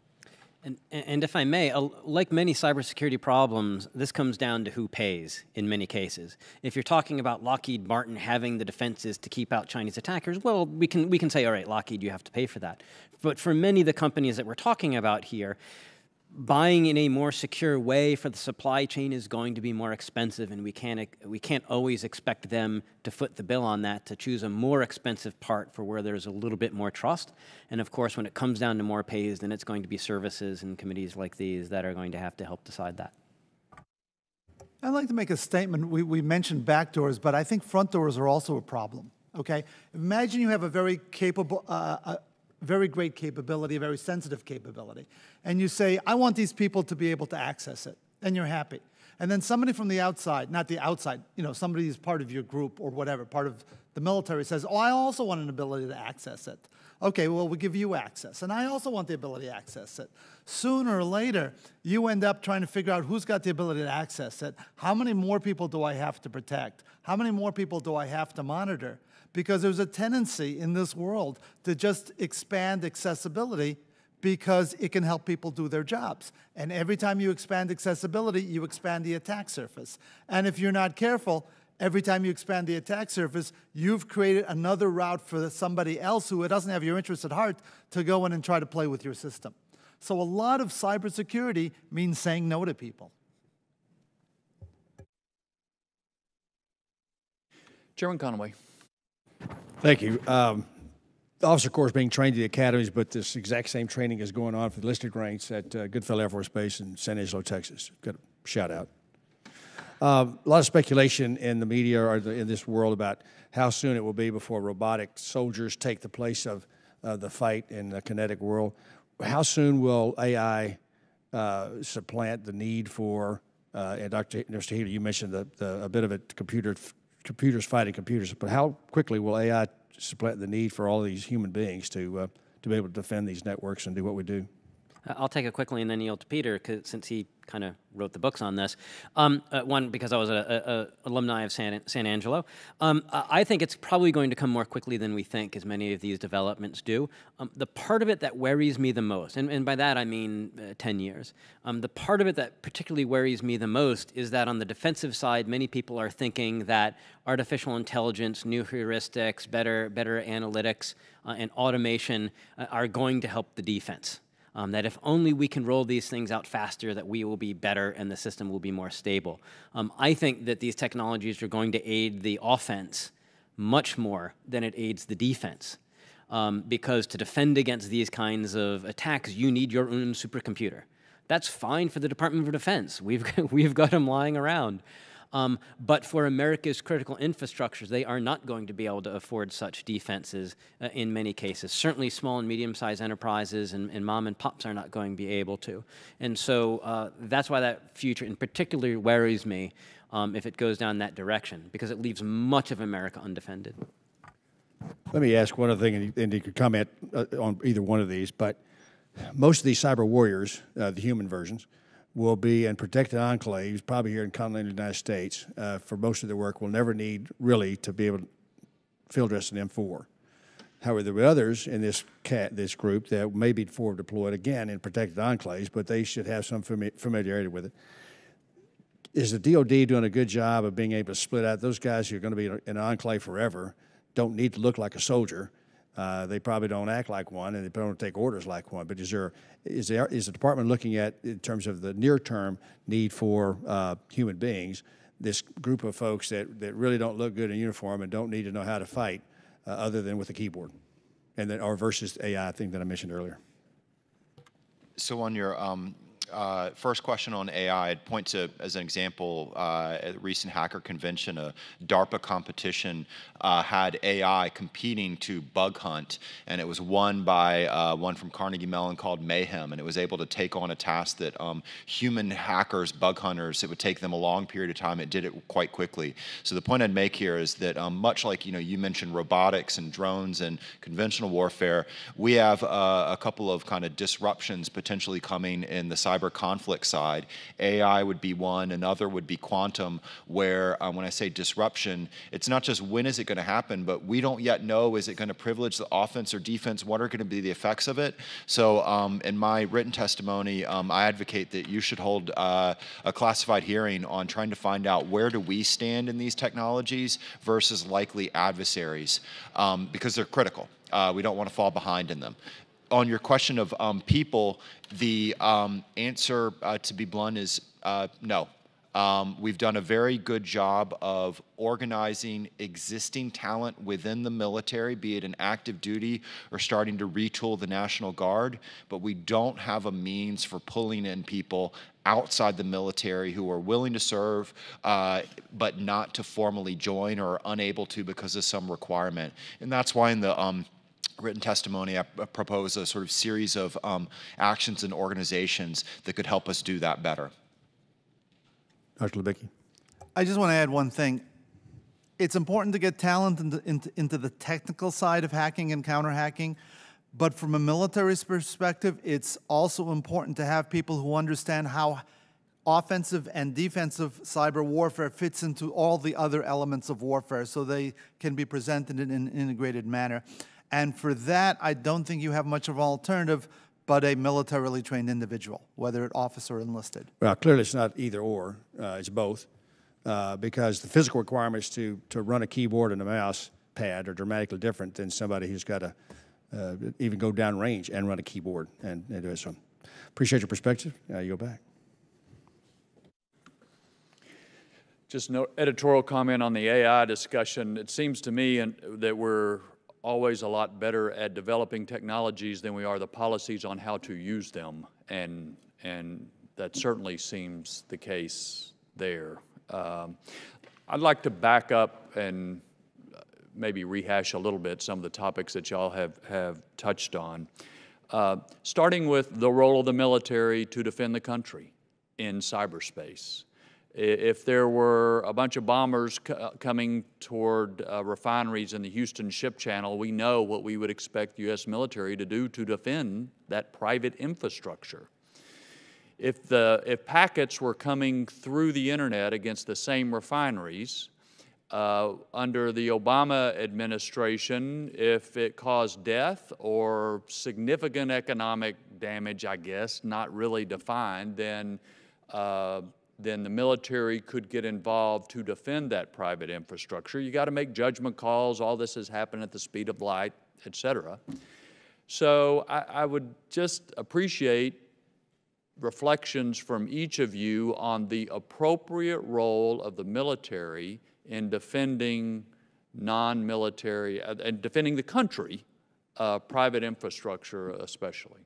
And if I may, like many cybersecurity problems, this comes down to who pays in many cases. If you're talking about Lockheed Martin having the defenses to keep out Chinese attackers, well, we can say, all right, Lockheed, you have to pay for that. But for many of the companies that we're talking about here, buying in a more secure way for the supply chain is going to be more expensive, and we can't always expect them to foot the bill on that, to choose a more expensive part for where there's a little bit more trust. And of course, when it comes down to more pays, then it's going to be services and committees like these that are going to have to help decide that. I'd like to make a statement. We mentioned back doors, but I think front doors are also a problem, okay? Imagine you have a very capable, very great capability, a very sensitive capability, and you say, I want these people to be able to access it, and you're happy. And then somebody from the outside, not the outside, somebody who's part of your group or whatever, part of the military says, oh, I also want an ability to access it. Okay, well, we'll give you access, and I also want the ability to access it. Sooner or later, you end up trying to figure out who's got the ability to access it. How many more people do I have to protect? How many more people do I have to monitor? Because there's a tendency in this world to just expand accessibility because it can help people do their jobs. And every time you expand accessibility, you expand the attack surface. And if you're not careful, every time you expand the attack surface, you've created another route for somebody else who doesn't have your interest at heart to go in and try to play with your system. So a lot of cybersecurity means saying no to people. Chairman Conaway. Thank you. Officer Corps is being trained at the academies, but this exact same training is going on for the listed ranks at Goodfellow Air Force Base in San Angelo, Texas. Got a shout out. A lot of speculation in the media or in this world about how soon it will be before robotic soldiers take the place of the fight in the kinetic world. How soon will AI supplant the need for, and Dr. Healy, you mentioned a bit of it, computers fighting computers, but how quickly will AI supplant the need for all these human beings to be able to defend these networks and do what we do? I'll take it quickly and then yield to Peter, since he kind of wrote the books on this. One, because I was an alumni of San Angelo. I think it's probably going to come more quickly than we think, as many of these developments do. The part of it that worries me the most, and by that I mean 10 years, the part of it that particularly worries me the most is that on the defensive side, many people are thinking that artificial intelligence, new heuristics, better analytics, and automation are going to help the defense. That if only we can roll these things out faster, that we will be better and the system will be more stable. I think that these technologies are going to aid the offense much more than it aids the defense. Because to defend against these kinds of attacks, you need your own supercomputer. That's fine for the Department of Defense. We've got them lying around. But for America's critical infrastructures, they are not going to be able to afford such defenses in many cases. Certainly small and medium-sized enterprises and mom and pops are not going to be able to. And so that's why that future in particular worries me if it goes down that direction, because it leaves much of America undefended. Let me ask one other thing, and you could comment on either one of these, but most of these cyber warriors, the human versions, will be in protected enclaves, probably here in continental United States, for most of their work, will never need really to be able to field dress an M4. However, there are others in this group that may be forward deployed, again, in protected enclaves, but they should have some familiarity with it. Is the DOD doing a good job of being able to split out those guys who are going to be in an enclave forever, don't need to look like a soldier, they probably don't act like one, and they don't take orders like one. But is the department looking at, in terms of the near-term need for human beings, this group of folks that really don't look good in uniform and don't need to know how to fight other than with a keyboard? and then or versus AI thing that I mentioned earlier. So on your first question on AI, I'd point to, as an example, at a recent hacker convention, a DARPA competition had AI competing to bug hunt, and it was won by one from Carnegie Mellon called Mayhem, and it was able to take on a task that human hackers, bug hunters, it would take them a long period of time. It did it quite quickly. So the point I'd make here is that much like you mentioned robotics and drones and conventional warfare, we have a couple of kind of disruptions potentially coming in the cyber conflict side. AI would be one, another would be quantum, where when I say disruption, it's not just when is it going to happen, but we don't yet know, is it going to privilege the offense or defense? What are going to be the effects of it? So in my written testimony, I advocate that you should hold a classified hearing on trying to find out where do we stand in these technologies versus likely adversaries, because they're critical. We don't want to fall behind in them. On your question of people, the answer, to be blunt, is no. We've done a very good job of organizing existing talent within the military, be it in active duty or starting to retool the National Guard, but we don't have a means for pulling in people outside the military who are willing to serve, but not to formally join or are unable to because of some requirement. And that's why in the written testimony, I propose a sort of series of actions and organizations that could help us do that better. Dr. Libicki. I just want to add one thing. It's important to get talent into the technical side of hacking and counter-hacking, but from a military perspective, it's also important to have people who understand how offensive and defensive cyber warfare fits into all the other elements of warfare so they can be presented in an integrated manner. And for that, I don't think you have much of an alternative but a militarily trained individual, whether it officer or enlisted. Well, clearly it's not either or, it's both, because the physical requirements to run a keyboard and a mouse pad are dramatically different than somebody who's got to even go down range and run a keyboard and do it. So appreciate your perspective. You go back. Just no editorial comment on the AI discussion. It seems to me that we're always a lot better at developing technologies than we are the policies on how to use them, and that certainly seems the case there. I'd like to back up and maybe rehash a little bit some of the topics that y'all have touched on, starting with the role of the military to defend the country in cyberspace. If there were a bunch of bombers coming toward refineries in the Houston Ship Channel, we know what we would expect the U.S. military to do to defend that private infrastructure. If packets were coming through the internet against the same refineries, under the Obama administration, if it caused death or significant economic damage, I guess, not really defined, then the military could get involved to defend that private infrastructure. You got to make judgment calls. All this has happened at the speed of light, et cetera. So I would just appreciate reflections from each of you on the appropriate role of the military in defending non-military, and defending the country, private infrastructure especially.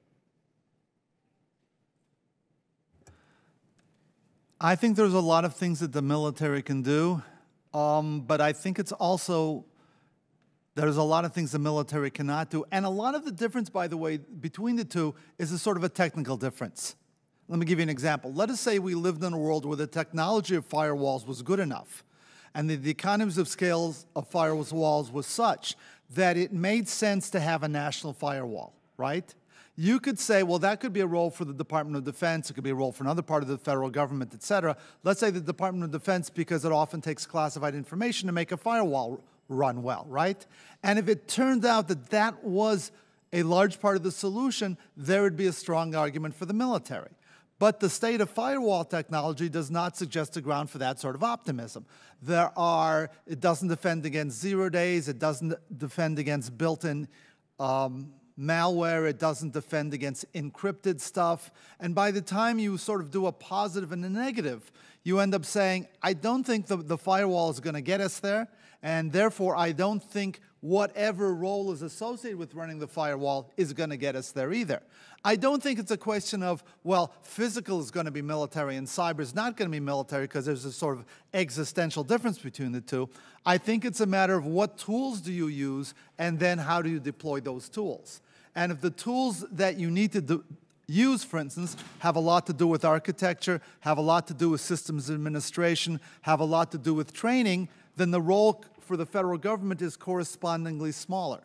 I think there's a lot of things that the military can do, but I think it's also, there's a lot of things the military cannot do. And a lot of the difference, by the way, between the two is a sort of a technical difference. Let me give you an example. Let us say we lived in a world where the technology of firewalls was good enough, and the economies of scale of firewalls was such that it made sense to have a national firewall, right? You could say, well, that could be a role for the Department of Defense, it could be a role for another part of the federal government, et cetera. Let's say the Department of Defense, because it often takes classified information to make a firewall run well, right? And if it turned out that that was a large part of the solution, there would be a strong argument for the military. But the state of firewall technology does not suggest a ground for that sort of optimism. It doesn't defend against 0 days, it doesn't defend against built-in malware, it doesn't defend against encrypted stuff. And by the time you sort of do a positive and a negative, you end up saying, I don't think the firewall is going to get us there, And therefore, I don't think whatever role is associated with running the firewall is going to get us there either. I don't think it's a question of, well, physical is going to be military and cyber is not going to be military because there's a sort of existential difference between the two. I think it's a matter of what tools do you use and then how do you deploy those tools. And if the tools that you need to use, for instance, have a lot to do with architecture, have a lot to do with systems administration, have a lot to do with training, then the role for the federal government is correspondingly smaller.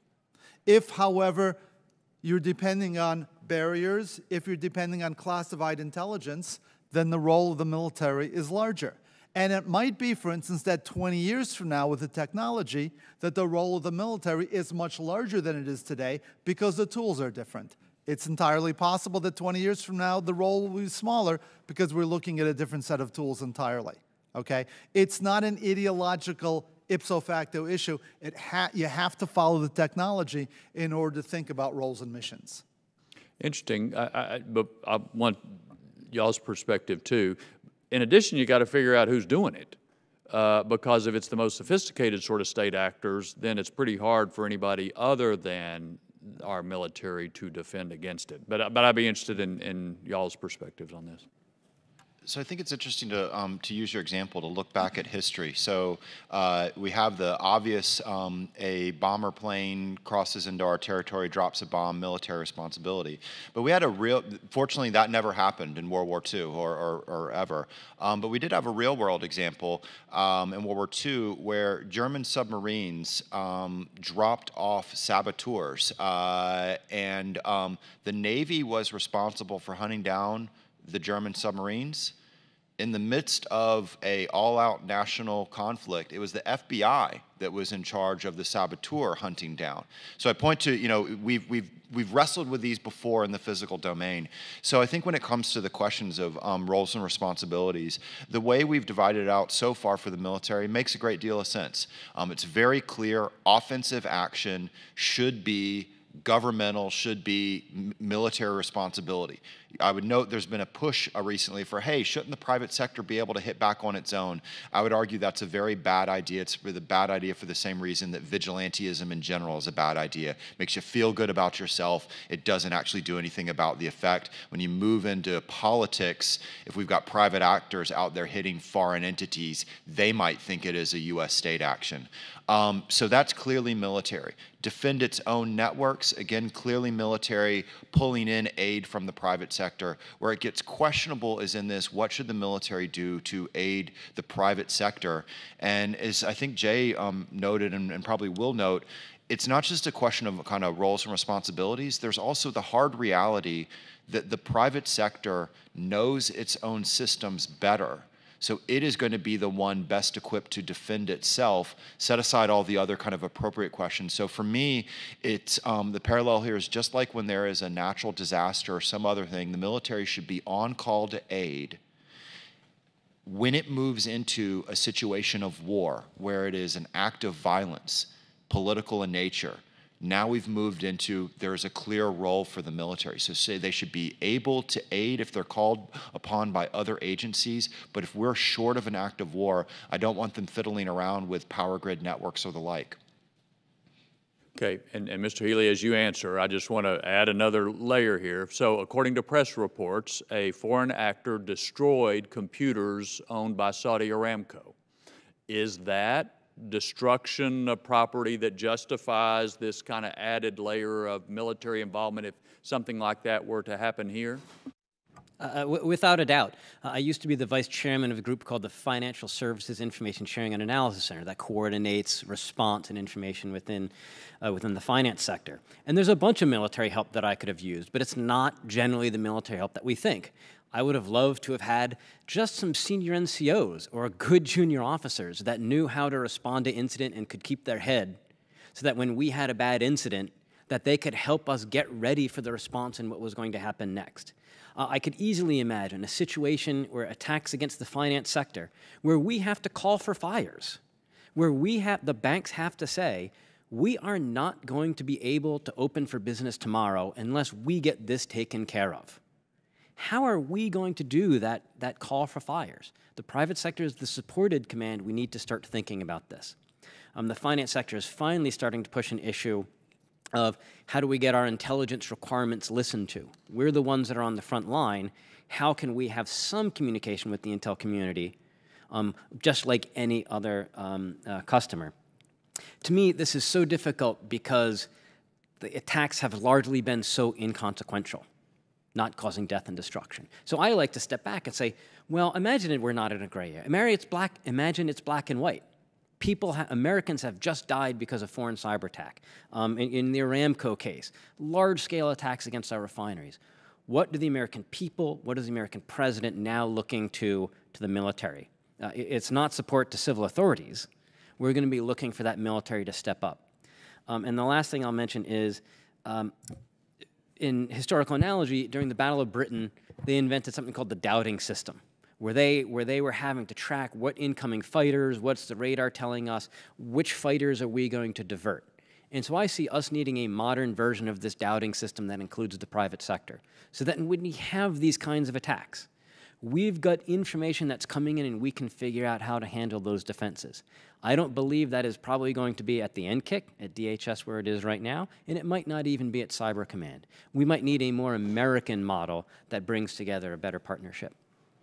If, however, you're depending on barriers, if you're depending on classified intelligence, then the role of the military is larger. And it might be, for instance, that 20 years from now with the technology, that the role of the military is much larger than it is today because the tools are different. It's entirely possible that 20 years from now, the role will be smaller because we're looking at a different set of tools entirely, okay? It's not an ideological ipso facto issue. You have to follow the technology in order to think about roles and missions. Interesting, but I want y'all's perspective too. In addition, you got to figure out who's doing it. Because if it's the most sophisticated sort of state actors, then it's pretty hard for anybody other than our military to defend against it. But I'd be interested in y'all's perspectives on this. So I think it's interesting to use your example to look back at history. So we have the obvious, a bomber plane crosses into our territory, drops a bomb, military responsibility. But we had a real, fortunately that never happened in World War II or ever. But we did have a real world example in World War II where German submarines dropped off saboteurs. And the Navy was responsible for hunting down the German submarines. In the midst of a all-out national conflict, it was the FBI that was in charge of the saboteur hunting down. So I point to, you know, we've wrestled with these before in the physical domain. So I think when it comes to the questions of roles and responsibilities, the way we've divided it out so far for the military makes a great deal of sense. It's very clear offensive action should be governmental, should be military responsibility. I would note there's been a push recently for, hey, shouldn't the private sector be able to hit back on its own? I would argue that's a very bad idea. It's a bad idea for the same reason that vigilantism in general is a bad idea. It makes you feel good about yourself. It doesn't actually do anything about the effect. When you move into politics, if we've got private actors out there hitting foreign entities, they might think it is a U.S. state action. So that's clearly military. Defend its own networks, again, clearly military, pulling in aid from the private sector. Where it gets questionable is in this, what should the military do to aid the private sector? And as I think Jay noted and probably will note, it's not just a question of kind of roles and responsibilities, there's also the hard reality that the private sector knows its own systems better. So it is going to be the one best equipped to defend itself, set aside all the other kind of appropriate questions. So for me, it's the parallel here is just like when there is a natural disaster or some other thing, the military should be on call to aid. When it moves into a situation of war, where it is an act of violence, political in nature, now we've moved into there's a clear role for the military. So say they should be able to aid if they're called upon by other agencies, but if we're short of an act of war, I don't want them fiddling around with power grid networks or the like. Okay, and Mr. Healy, as you answer, I just want to add another layer here. So according to press reports, a foreign actor destroyed computers owned by Saudi Aramco. Is that destruction of property that justifies this kind of added layer of military involvement if something like that were to happen here? Without a doubt. I used to be the vice chairman of a group called the Financial Services Information Sharing and Analysis Center that coordinates response and information within the finance sector. And there's a bunch of military help that I could have used, but it's not generally the military help that we think. I would have loved to have had just some senior NCOs or good junior officers that knew how to respond to incident and could keep their head so that when we had a bad incident, that they could help us get ready for the response and what was going to happen next. I could easily imagine a situation where attacks against the finance sector, where we have to call for fires, where the banks have to say, we are not going to be able to open for business tomorrow unless we get this taken care of. How are we going to do that call for fires? The private sector is the supported command. We need to start thinking about this. The finance sector is finally starting to push an issue of how do we get our intelligence requirements listened to? We're the ones that are on the front line. How can we have some communication with the intel community, just like any other customer? To me, this is so difficult because the attacks have largely been so inconsequential, not causing death and destruction. So I like to step back and say, well, imagine we're not in a gray area. Imagine it's black and white. Americans have just died because of foreign cyber attack. In the Aramco case, large-scale attacks against our refineries. What do the American people, what is the American president now looking to the military? It's not support to civil authorities. We're going to be looking for that military to step up. And the last thing I'll mention is, in historical analogy, during the Battle of Britain, they invented something called the doubting system, where they were having to track what incoming fighters, what's the radar telling us, which fighters are we going to divert. And so I see us needing a modern version of this doubting system that includes the private sector, so that when we have these kinds of attacks, we've got information that's coming in and we can figure out how to handle those defenses. I don't believe that is probably going to be at the NCIC, at DHS where it is right now, and it might not even be at Cyber Command. We might need a more American model that brings together a better partnership.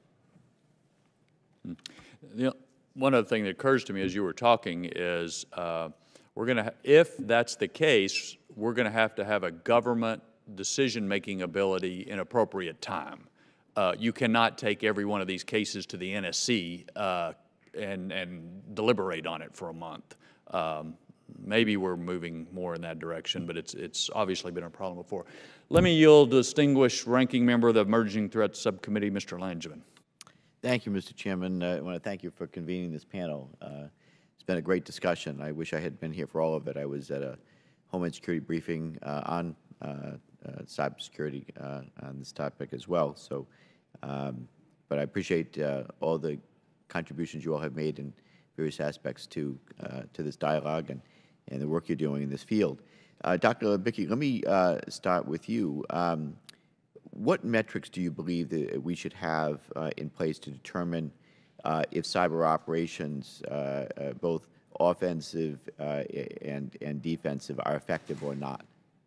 One other thing that occurs to me as you were talking is if that's the case, we're going to have a government decision-making ability in appropriate time. You cannot take every one of these cases to the NSC and deliberate on it for a month. Maybe we're moving more in that direction, but it's obviously been a problem before. Let me yield to distinguished ranking member of the Emerging Threats Subcommittee, Mr. Langevin. Thank you, Mr. Chairman. I want to thank you for convening this panel. It's been a great discussion. I wish I had been here for all of it. I was at a Homeland Security briefing on cybersecurity on this topic as well. So, but I appreciate all the contributions you all have made in various aspects to this dialogue and the work you're doing in this field. Dr. Libicki, let me start with you. What metrics do you believe that we should have in place to determine if cyber operations, both offensive and defensive, are effective or not?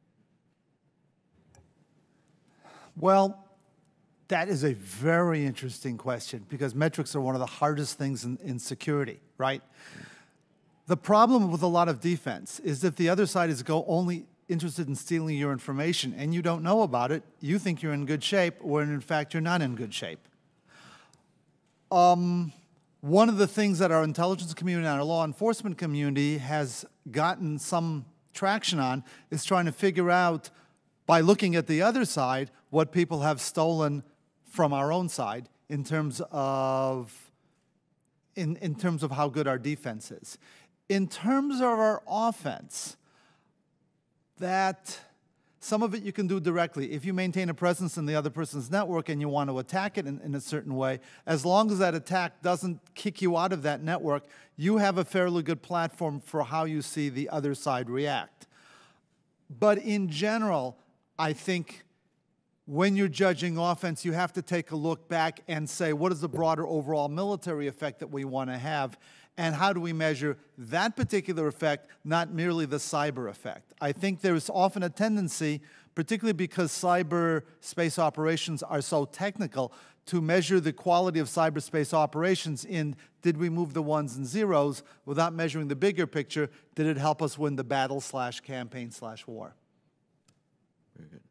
Well, that is a very interesting question because metrics are one of the hardest things in security, right? The problem with a lot of defense is that the other side is only interested in stealing your information and you don't know about it, you think you're in good shape when in fact you're not in good shape. One of the things that our intelligence community and our law enforcement community has gotten some traction on is trying to figure out, by looking at the other side, what people have stolen from our own side in terms of how good our defense is. In terms of our offense, that some of it you can do directly. If you maintain a presence in the other person's network and you want to attack it in a certain way, as long as that attack doesn't kick you out of that network, you have a fairly good platform for how you see the other side react. But in general, I think when you're judging offense, you have to take a look back and say, what is the broader overall military effect that we want to have? And how do we measure that particular effect, not merely the cyber effect? I think there's often a tendency, particularly because cyberspace operations are so technical, to measure the quality of cyberspace operations in, did we move the ones and zeros, without measuring the bigger picture, did it help us win the battle/campaign/war? Very good.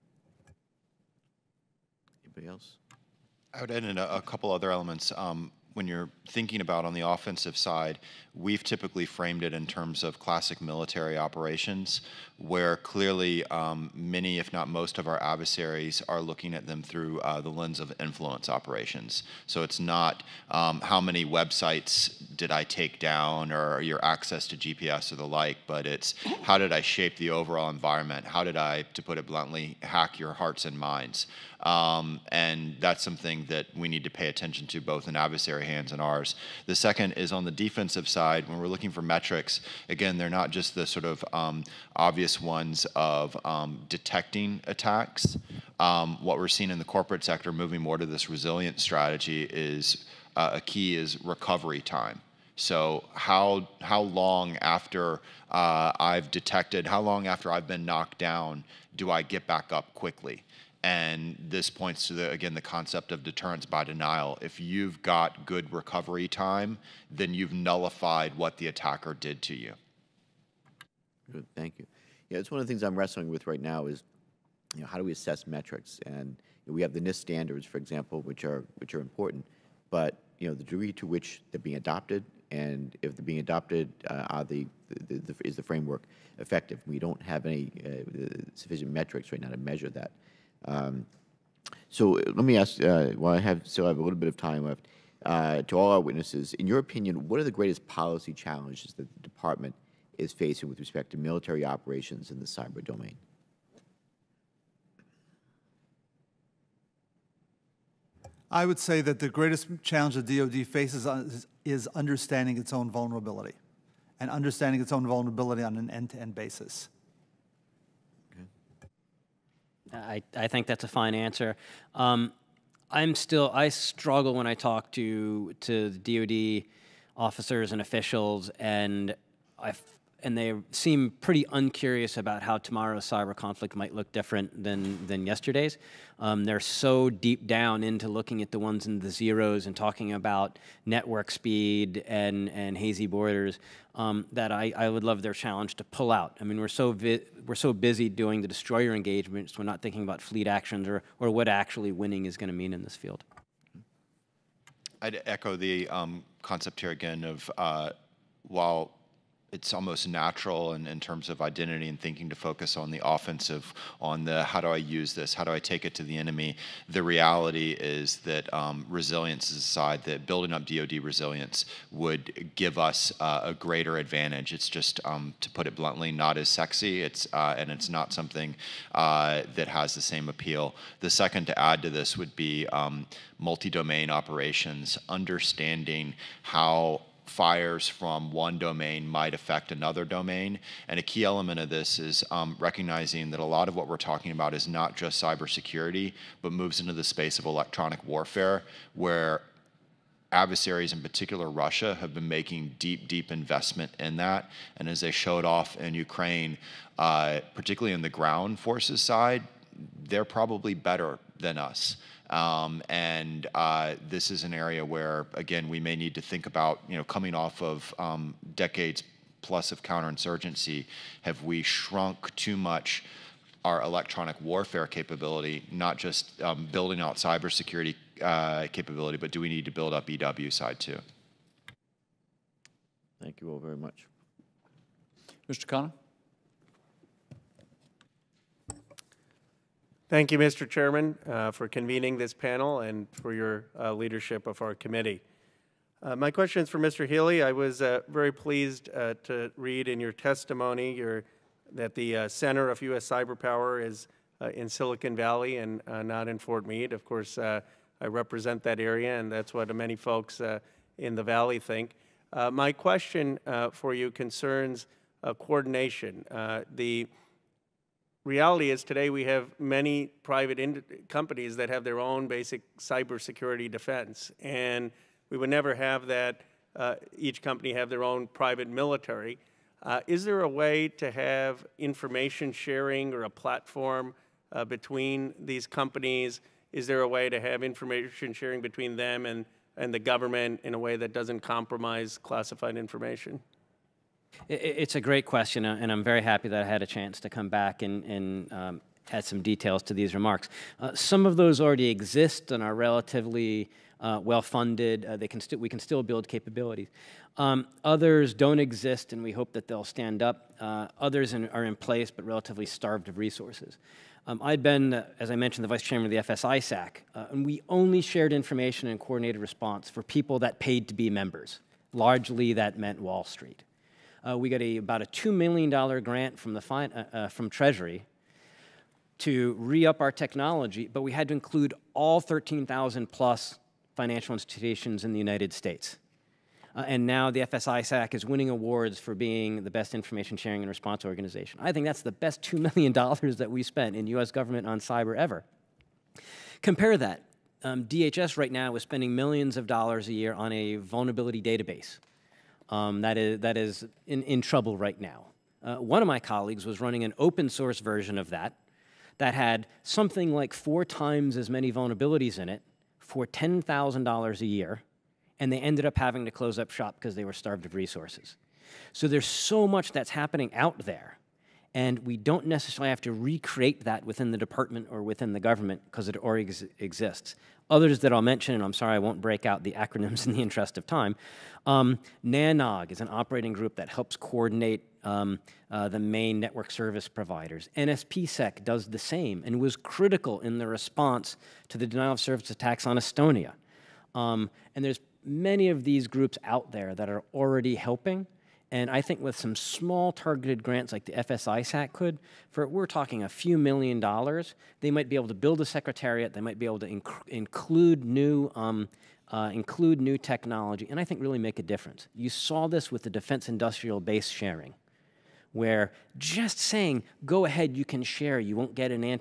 Anybody else? I would add in a couple other elements. When you're thinking about on the offensive side, we've typically framed it in terms of classic military operations, where clearly many, if not most, of our adversaries are looking at them through the lens of influence operations. So it's not how many websites did I take down or your access to GPS or the like, but it's how did I shape the overall environment? How did I, to put it bluntly, hack your hearts and minds? And that's something that we need to pay attention to, both in adversary hands and ours. The second is on the defensive side. When we're looking for metrics, again, they're not just the sort of obvious ones of detecting attacks. What we're seeing in the corporate sector, moving more to this resilient strategy, is a key is recovery time. So how long after I've detected, how long after I've been knocked down do I get back up quickly? And this points to, again, the concept of deterrence by denial. If you've got good recovery time, then you've nullified what the attacker did to you. Good, thank you. Yeah, it's one of the things I'm wrestling with right now is, how do we assess metrics? And we have the NIST standards, for example, which are important, but the degree to which they're being adopted, and if they're being adopted, is the framework effective? We don't have any sufficient metrics right now to measure that. So let me ask, while I still have a little bit of time left, to all our witnesses, in your opinion, what are the greatest policy challenges that the department is facing with respect to military operations in the cyber domain? I would say that the greatest challenge the DoD faces is understanding its own vulnerability, and understanding its own vulnerability on an end-to-end basis. I think that's a fine answer. I struggle when I talk to the DoD officers and officials, and they seem pretty uncurious about how tomorrow's cyber conflict might look different than yesterday's. They're so deep down into looking at the ones and the zeros and talking about network speed and hazy borders that I would love their challenge to pull out. I mean, we're so busy doing the destroyer engagements, we're not thinking about fleet actions or what actually winning is going to mean in this field. I'd echo the concept here again of while it's almost natural in terms of identity and thinking to focus on the offensive, on the how do I use this, how do I take it to the enemy. The reality is that resilience is aside, that building up DoD resilience would give us a greater advantage. It's just, to put it bluntly, not as sexy. And it's not something that has the same appeal. The second to add to this would be multi-domain operations, understanding how fires from one domain might affect another domain. And a key element of this is recognizing that a lot of what we're talking about is not just cybersecurity, but moves into the space of electronic warfare, where adversaries, in particular Russia, have been making deep investment in that. And as they showed off in Ukraine, particularly in the ground forces side, they're probably better than us. This is an area where, again, we may need to think about, coming off of decades plus of counterinsurgency, have we shrunk too much our electronic warfare capability, not just building out cybersecurity capability, but do we need to build up EW side too? Thank you all very much. Mr. Khanna? Thank you, Mr. Chairman, for convening this panel and for your leadership of our committee. My question is for Mr. Healy. I was very pleased to read in your testimony that the center of U.S. cyber power is in Silicon Valley and not in Fort Meade. Of course, I represent that area, and that's what many folks in the Valley think. My question for you concerns coordination. The reality is today we have many private companies that have their own basic cybersecurity defense, and we would never have that each company have their own private military. Is there a way to have information sharing or a platform between these companies? Is there a way to have information sharing between them and the government in a way that doesn't compromise classified information? It's a great question, and I'm very happy that I had a chance to come back and add some details to these remarks. Some of those already exist and are relatively well-funded. We can still build capabilities. Others don't exist, and we hope that they'll stand up. Others are in place, but relatively starved of resources. I'd been, as I mentioned, the vice chairman of the FS-ISAC, and we only shared information and coordinated response for people that paid to be members. Largely, that meant Wall Street. We got about a $2 million grant from Treasury to re-up our technology, but we had to include all 13,000 plus financial institutions in the United States. And now the FS-ISAC is winning awards for being the best information sharing and response organization. I think that's the best $2 million that we spent in U.S. government on cyber ever. Compare that. DHS right now is spending millions of dollars a year on a vulnerability database. that is in trouble right now. One of my colleagues was running an open source version of that had something like 4 times as many vulnerabilities in it for $10,000 a year, and they ended up having to close up shop because they were starved of resources. So there's so much that's happening out there, and we don't necessarily have to recreate that within the department or within the government because it already exists. Others that I'll mention, and I'm sorry I won't break out the acronyms in the interest of time, NANOG is an operating group that helps coordinate the main network service providers. NSPSec does the same and was critical in the response to the denial of service attacks on Estonia. And there's many of these groups out there that are already helping. And I think with some small targeted grants like the FSISAC could, we're talking a few $1 million, they might be able to build a secretariat, they might be able to include new technology, and I think really make a difference. You saw this with the defense industrial base sharing, where just saying, go ahead, you can share, you won't get in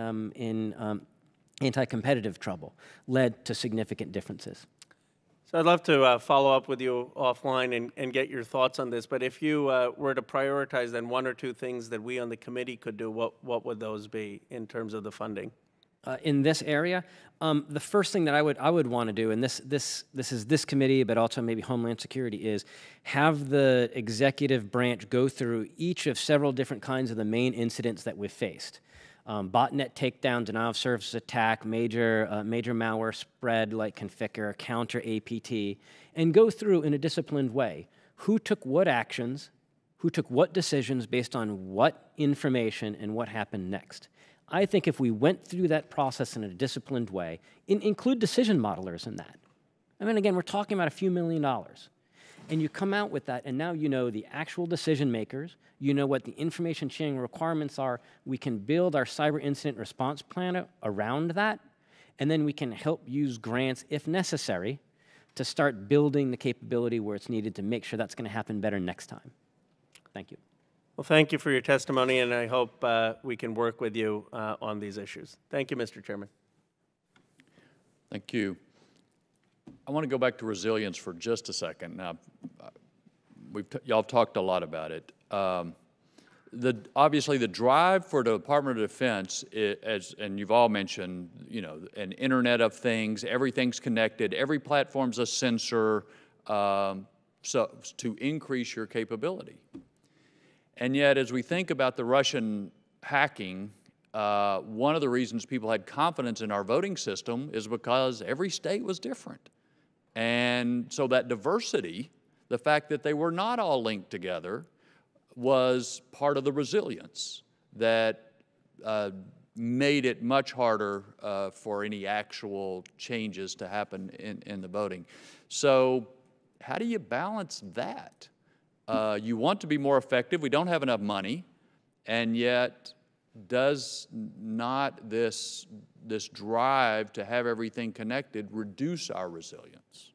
anti-competitive trouble, led to significant differences. So I'd love to follow up with you offline and get your thoughts on this, but if you were to prioritize then 1 or 2 things that we on the committee could do, what would those be in terms of the funding? In this area, the first thing that I would want to do, and this is this committee, but also maybe Homeland Security, is have the executive branch go through each of several different kinds of the main incidents that we've faced. Botnet takedown, denial of service attack, major malware spread like Configure, counter APT, and go through in a disciplined way who took what actions, who took what decisions based on what information, and what happened next. I think if we went through that process in a disciplined way, include decision modelers in that. I mean, again, we're talking about a few $1 million. And you come out with that, and now you know the actual decision makers, you know what the information sharing requirements are, we can build our cyber incident response plan around that, and then we can help use grants, if necessary, to start building the capability where it's needed to make sure that's going to happen better next time. Thank you. Well, thank you for your testimony, and I hope we can work with you on these issues. Thank you, Mr. Chairman. Thank you. I want to go back to resilience for just a second. Now, y'all talked a lot about it. Obviously, the drive for the Department of Defense, and you've all mentioned, an Internet of Things, everything's connected, every platform's a sensor, so to increase your capability. And yet, as we think about the Russian hacking, one of the reasons people had confidence in our voting system is because every state was different. And so that diversity, the fact that they were not all linked together, was part of the resilience that made it much harder for any actual changes to happen in the voting. So how do you balance that? You want to be more effective. We don't have enough money, and yet does not this drive to have everything connected reduce our resilience?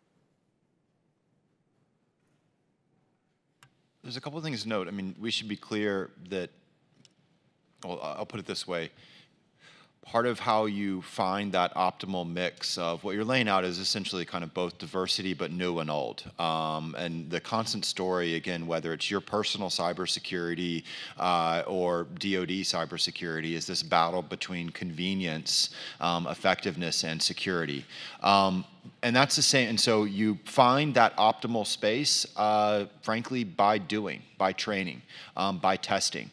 There's a couple of things to note. I mean, we should be clear that, well, I'll put it this way. Part of how you find that optimal mix of what you're laying out is essentially kind of both diversity but new and old. And the constant story, again, whether it's your personal cybersecurity or DoD cybersecurity, is this battle between convenience, effectiveness, and security. And that's the same. And so you find that optimal space, frankly, by doing, by training, by testing.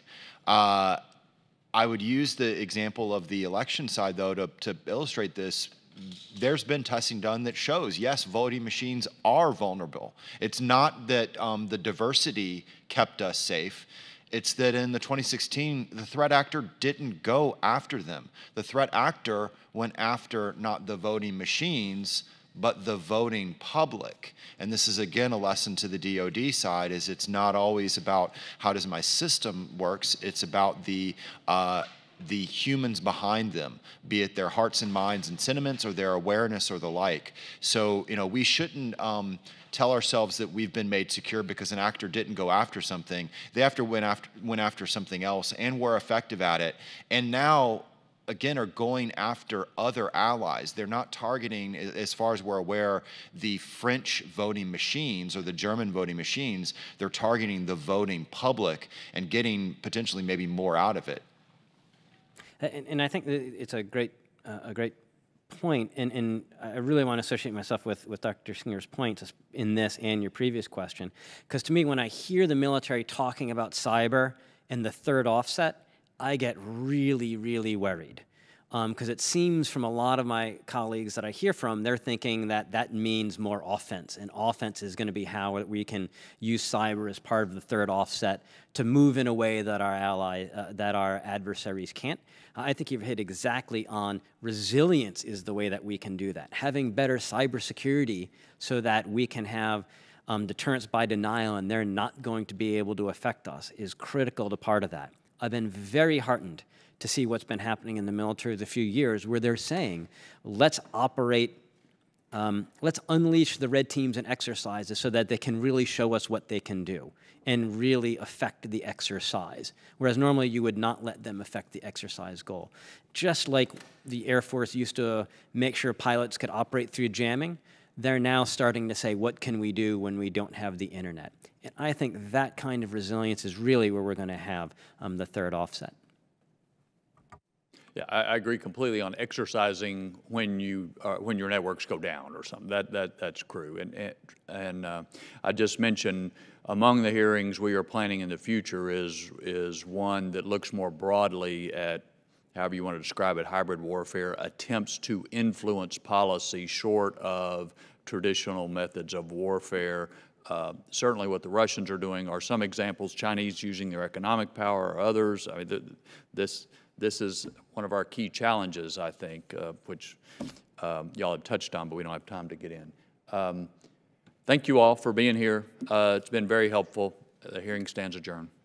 I would use the example of the election side, though, to illustrate this. There's been testing done that shows, yes, voting machines are vulnerable. It's not that the diversity kept us safe. It's that in the 2016, the threat actor didn't go after them. The threat actor went after not the voting machines, but the voting public. And this is, again, a lesson to the DoD side, is it's not always about how does my system works, it's about the humans behind them, be it their hearts and minds and sentiments or their awareness or the like. So, we shouldn't tell ourselves that we've been made secure because an actor didn't go after something. They went after something else and were effective at it. And now, again, are going after other allies. They're not targeting, as far as we're aware, the French voting machines or the German voting machines. They're targeting the voting public and getting potentially maybe more out of it. And I think that it's a great point, and I really want to associate myself with Dr. Singer's points in this and your previous question, because to me, when I hear the military talking about cyber and the third offset, I get really, really worried, because it seems from a lot of my colleagues that I hear from, they're thinking that that means more offense, and offense is going to be how we can use cyber as part of the third offset to move in a way that our adversaries can't. I think you've hit exactly on resilience is the way that we can do that. Having better cybersecurity so that we can have deterrence by denial and they're not going to be able to affect us is critical to part of that. I've been very heartened to see what's been happening in the military the few years where they're saying, let's operate, let's unleash the red teams and exercises so that they can really show us what they can do and really affect the exercise, whereas normally you would not let them affect the exercise goal. Just like the Air Force used to make sure pilots could operate through jamming, they're now starting to say, what can we do when we don't have the internet? And I think that kind of resilience is really where we're going to have the third offset. Yeah, I agree completely on exercising when your networks go down or something. That's true. And I just mentioned among the hearings we are planning in the future is one that looks more broadly at, however you want to describe it, hybrid warfare, attempts to influence policy short of traditional methods of warfare. Certainly what the Russians are doing are some examples, Chinese using their economic power or others. I mean, this is one of our key challenges, I think, which y'all have touched on, but we don't have time to get in. Thank you all for being here. It's been very helpful. The hearing stands adjourned.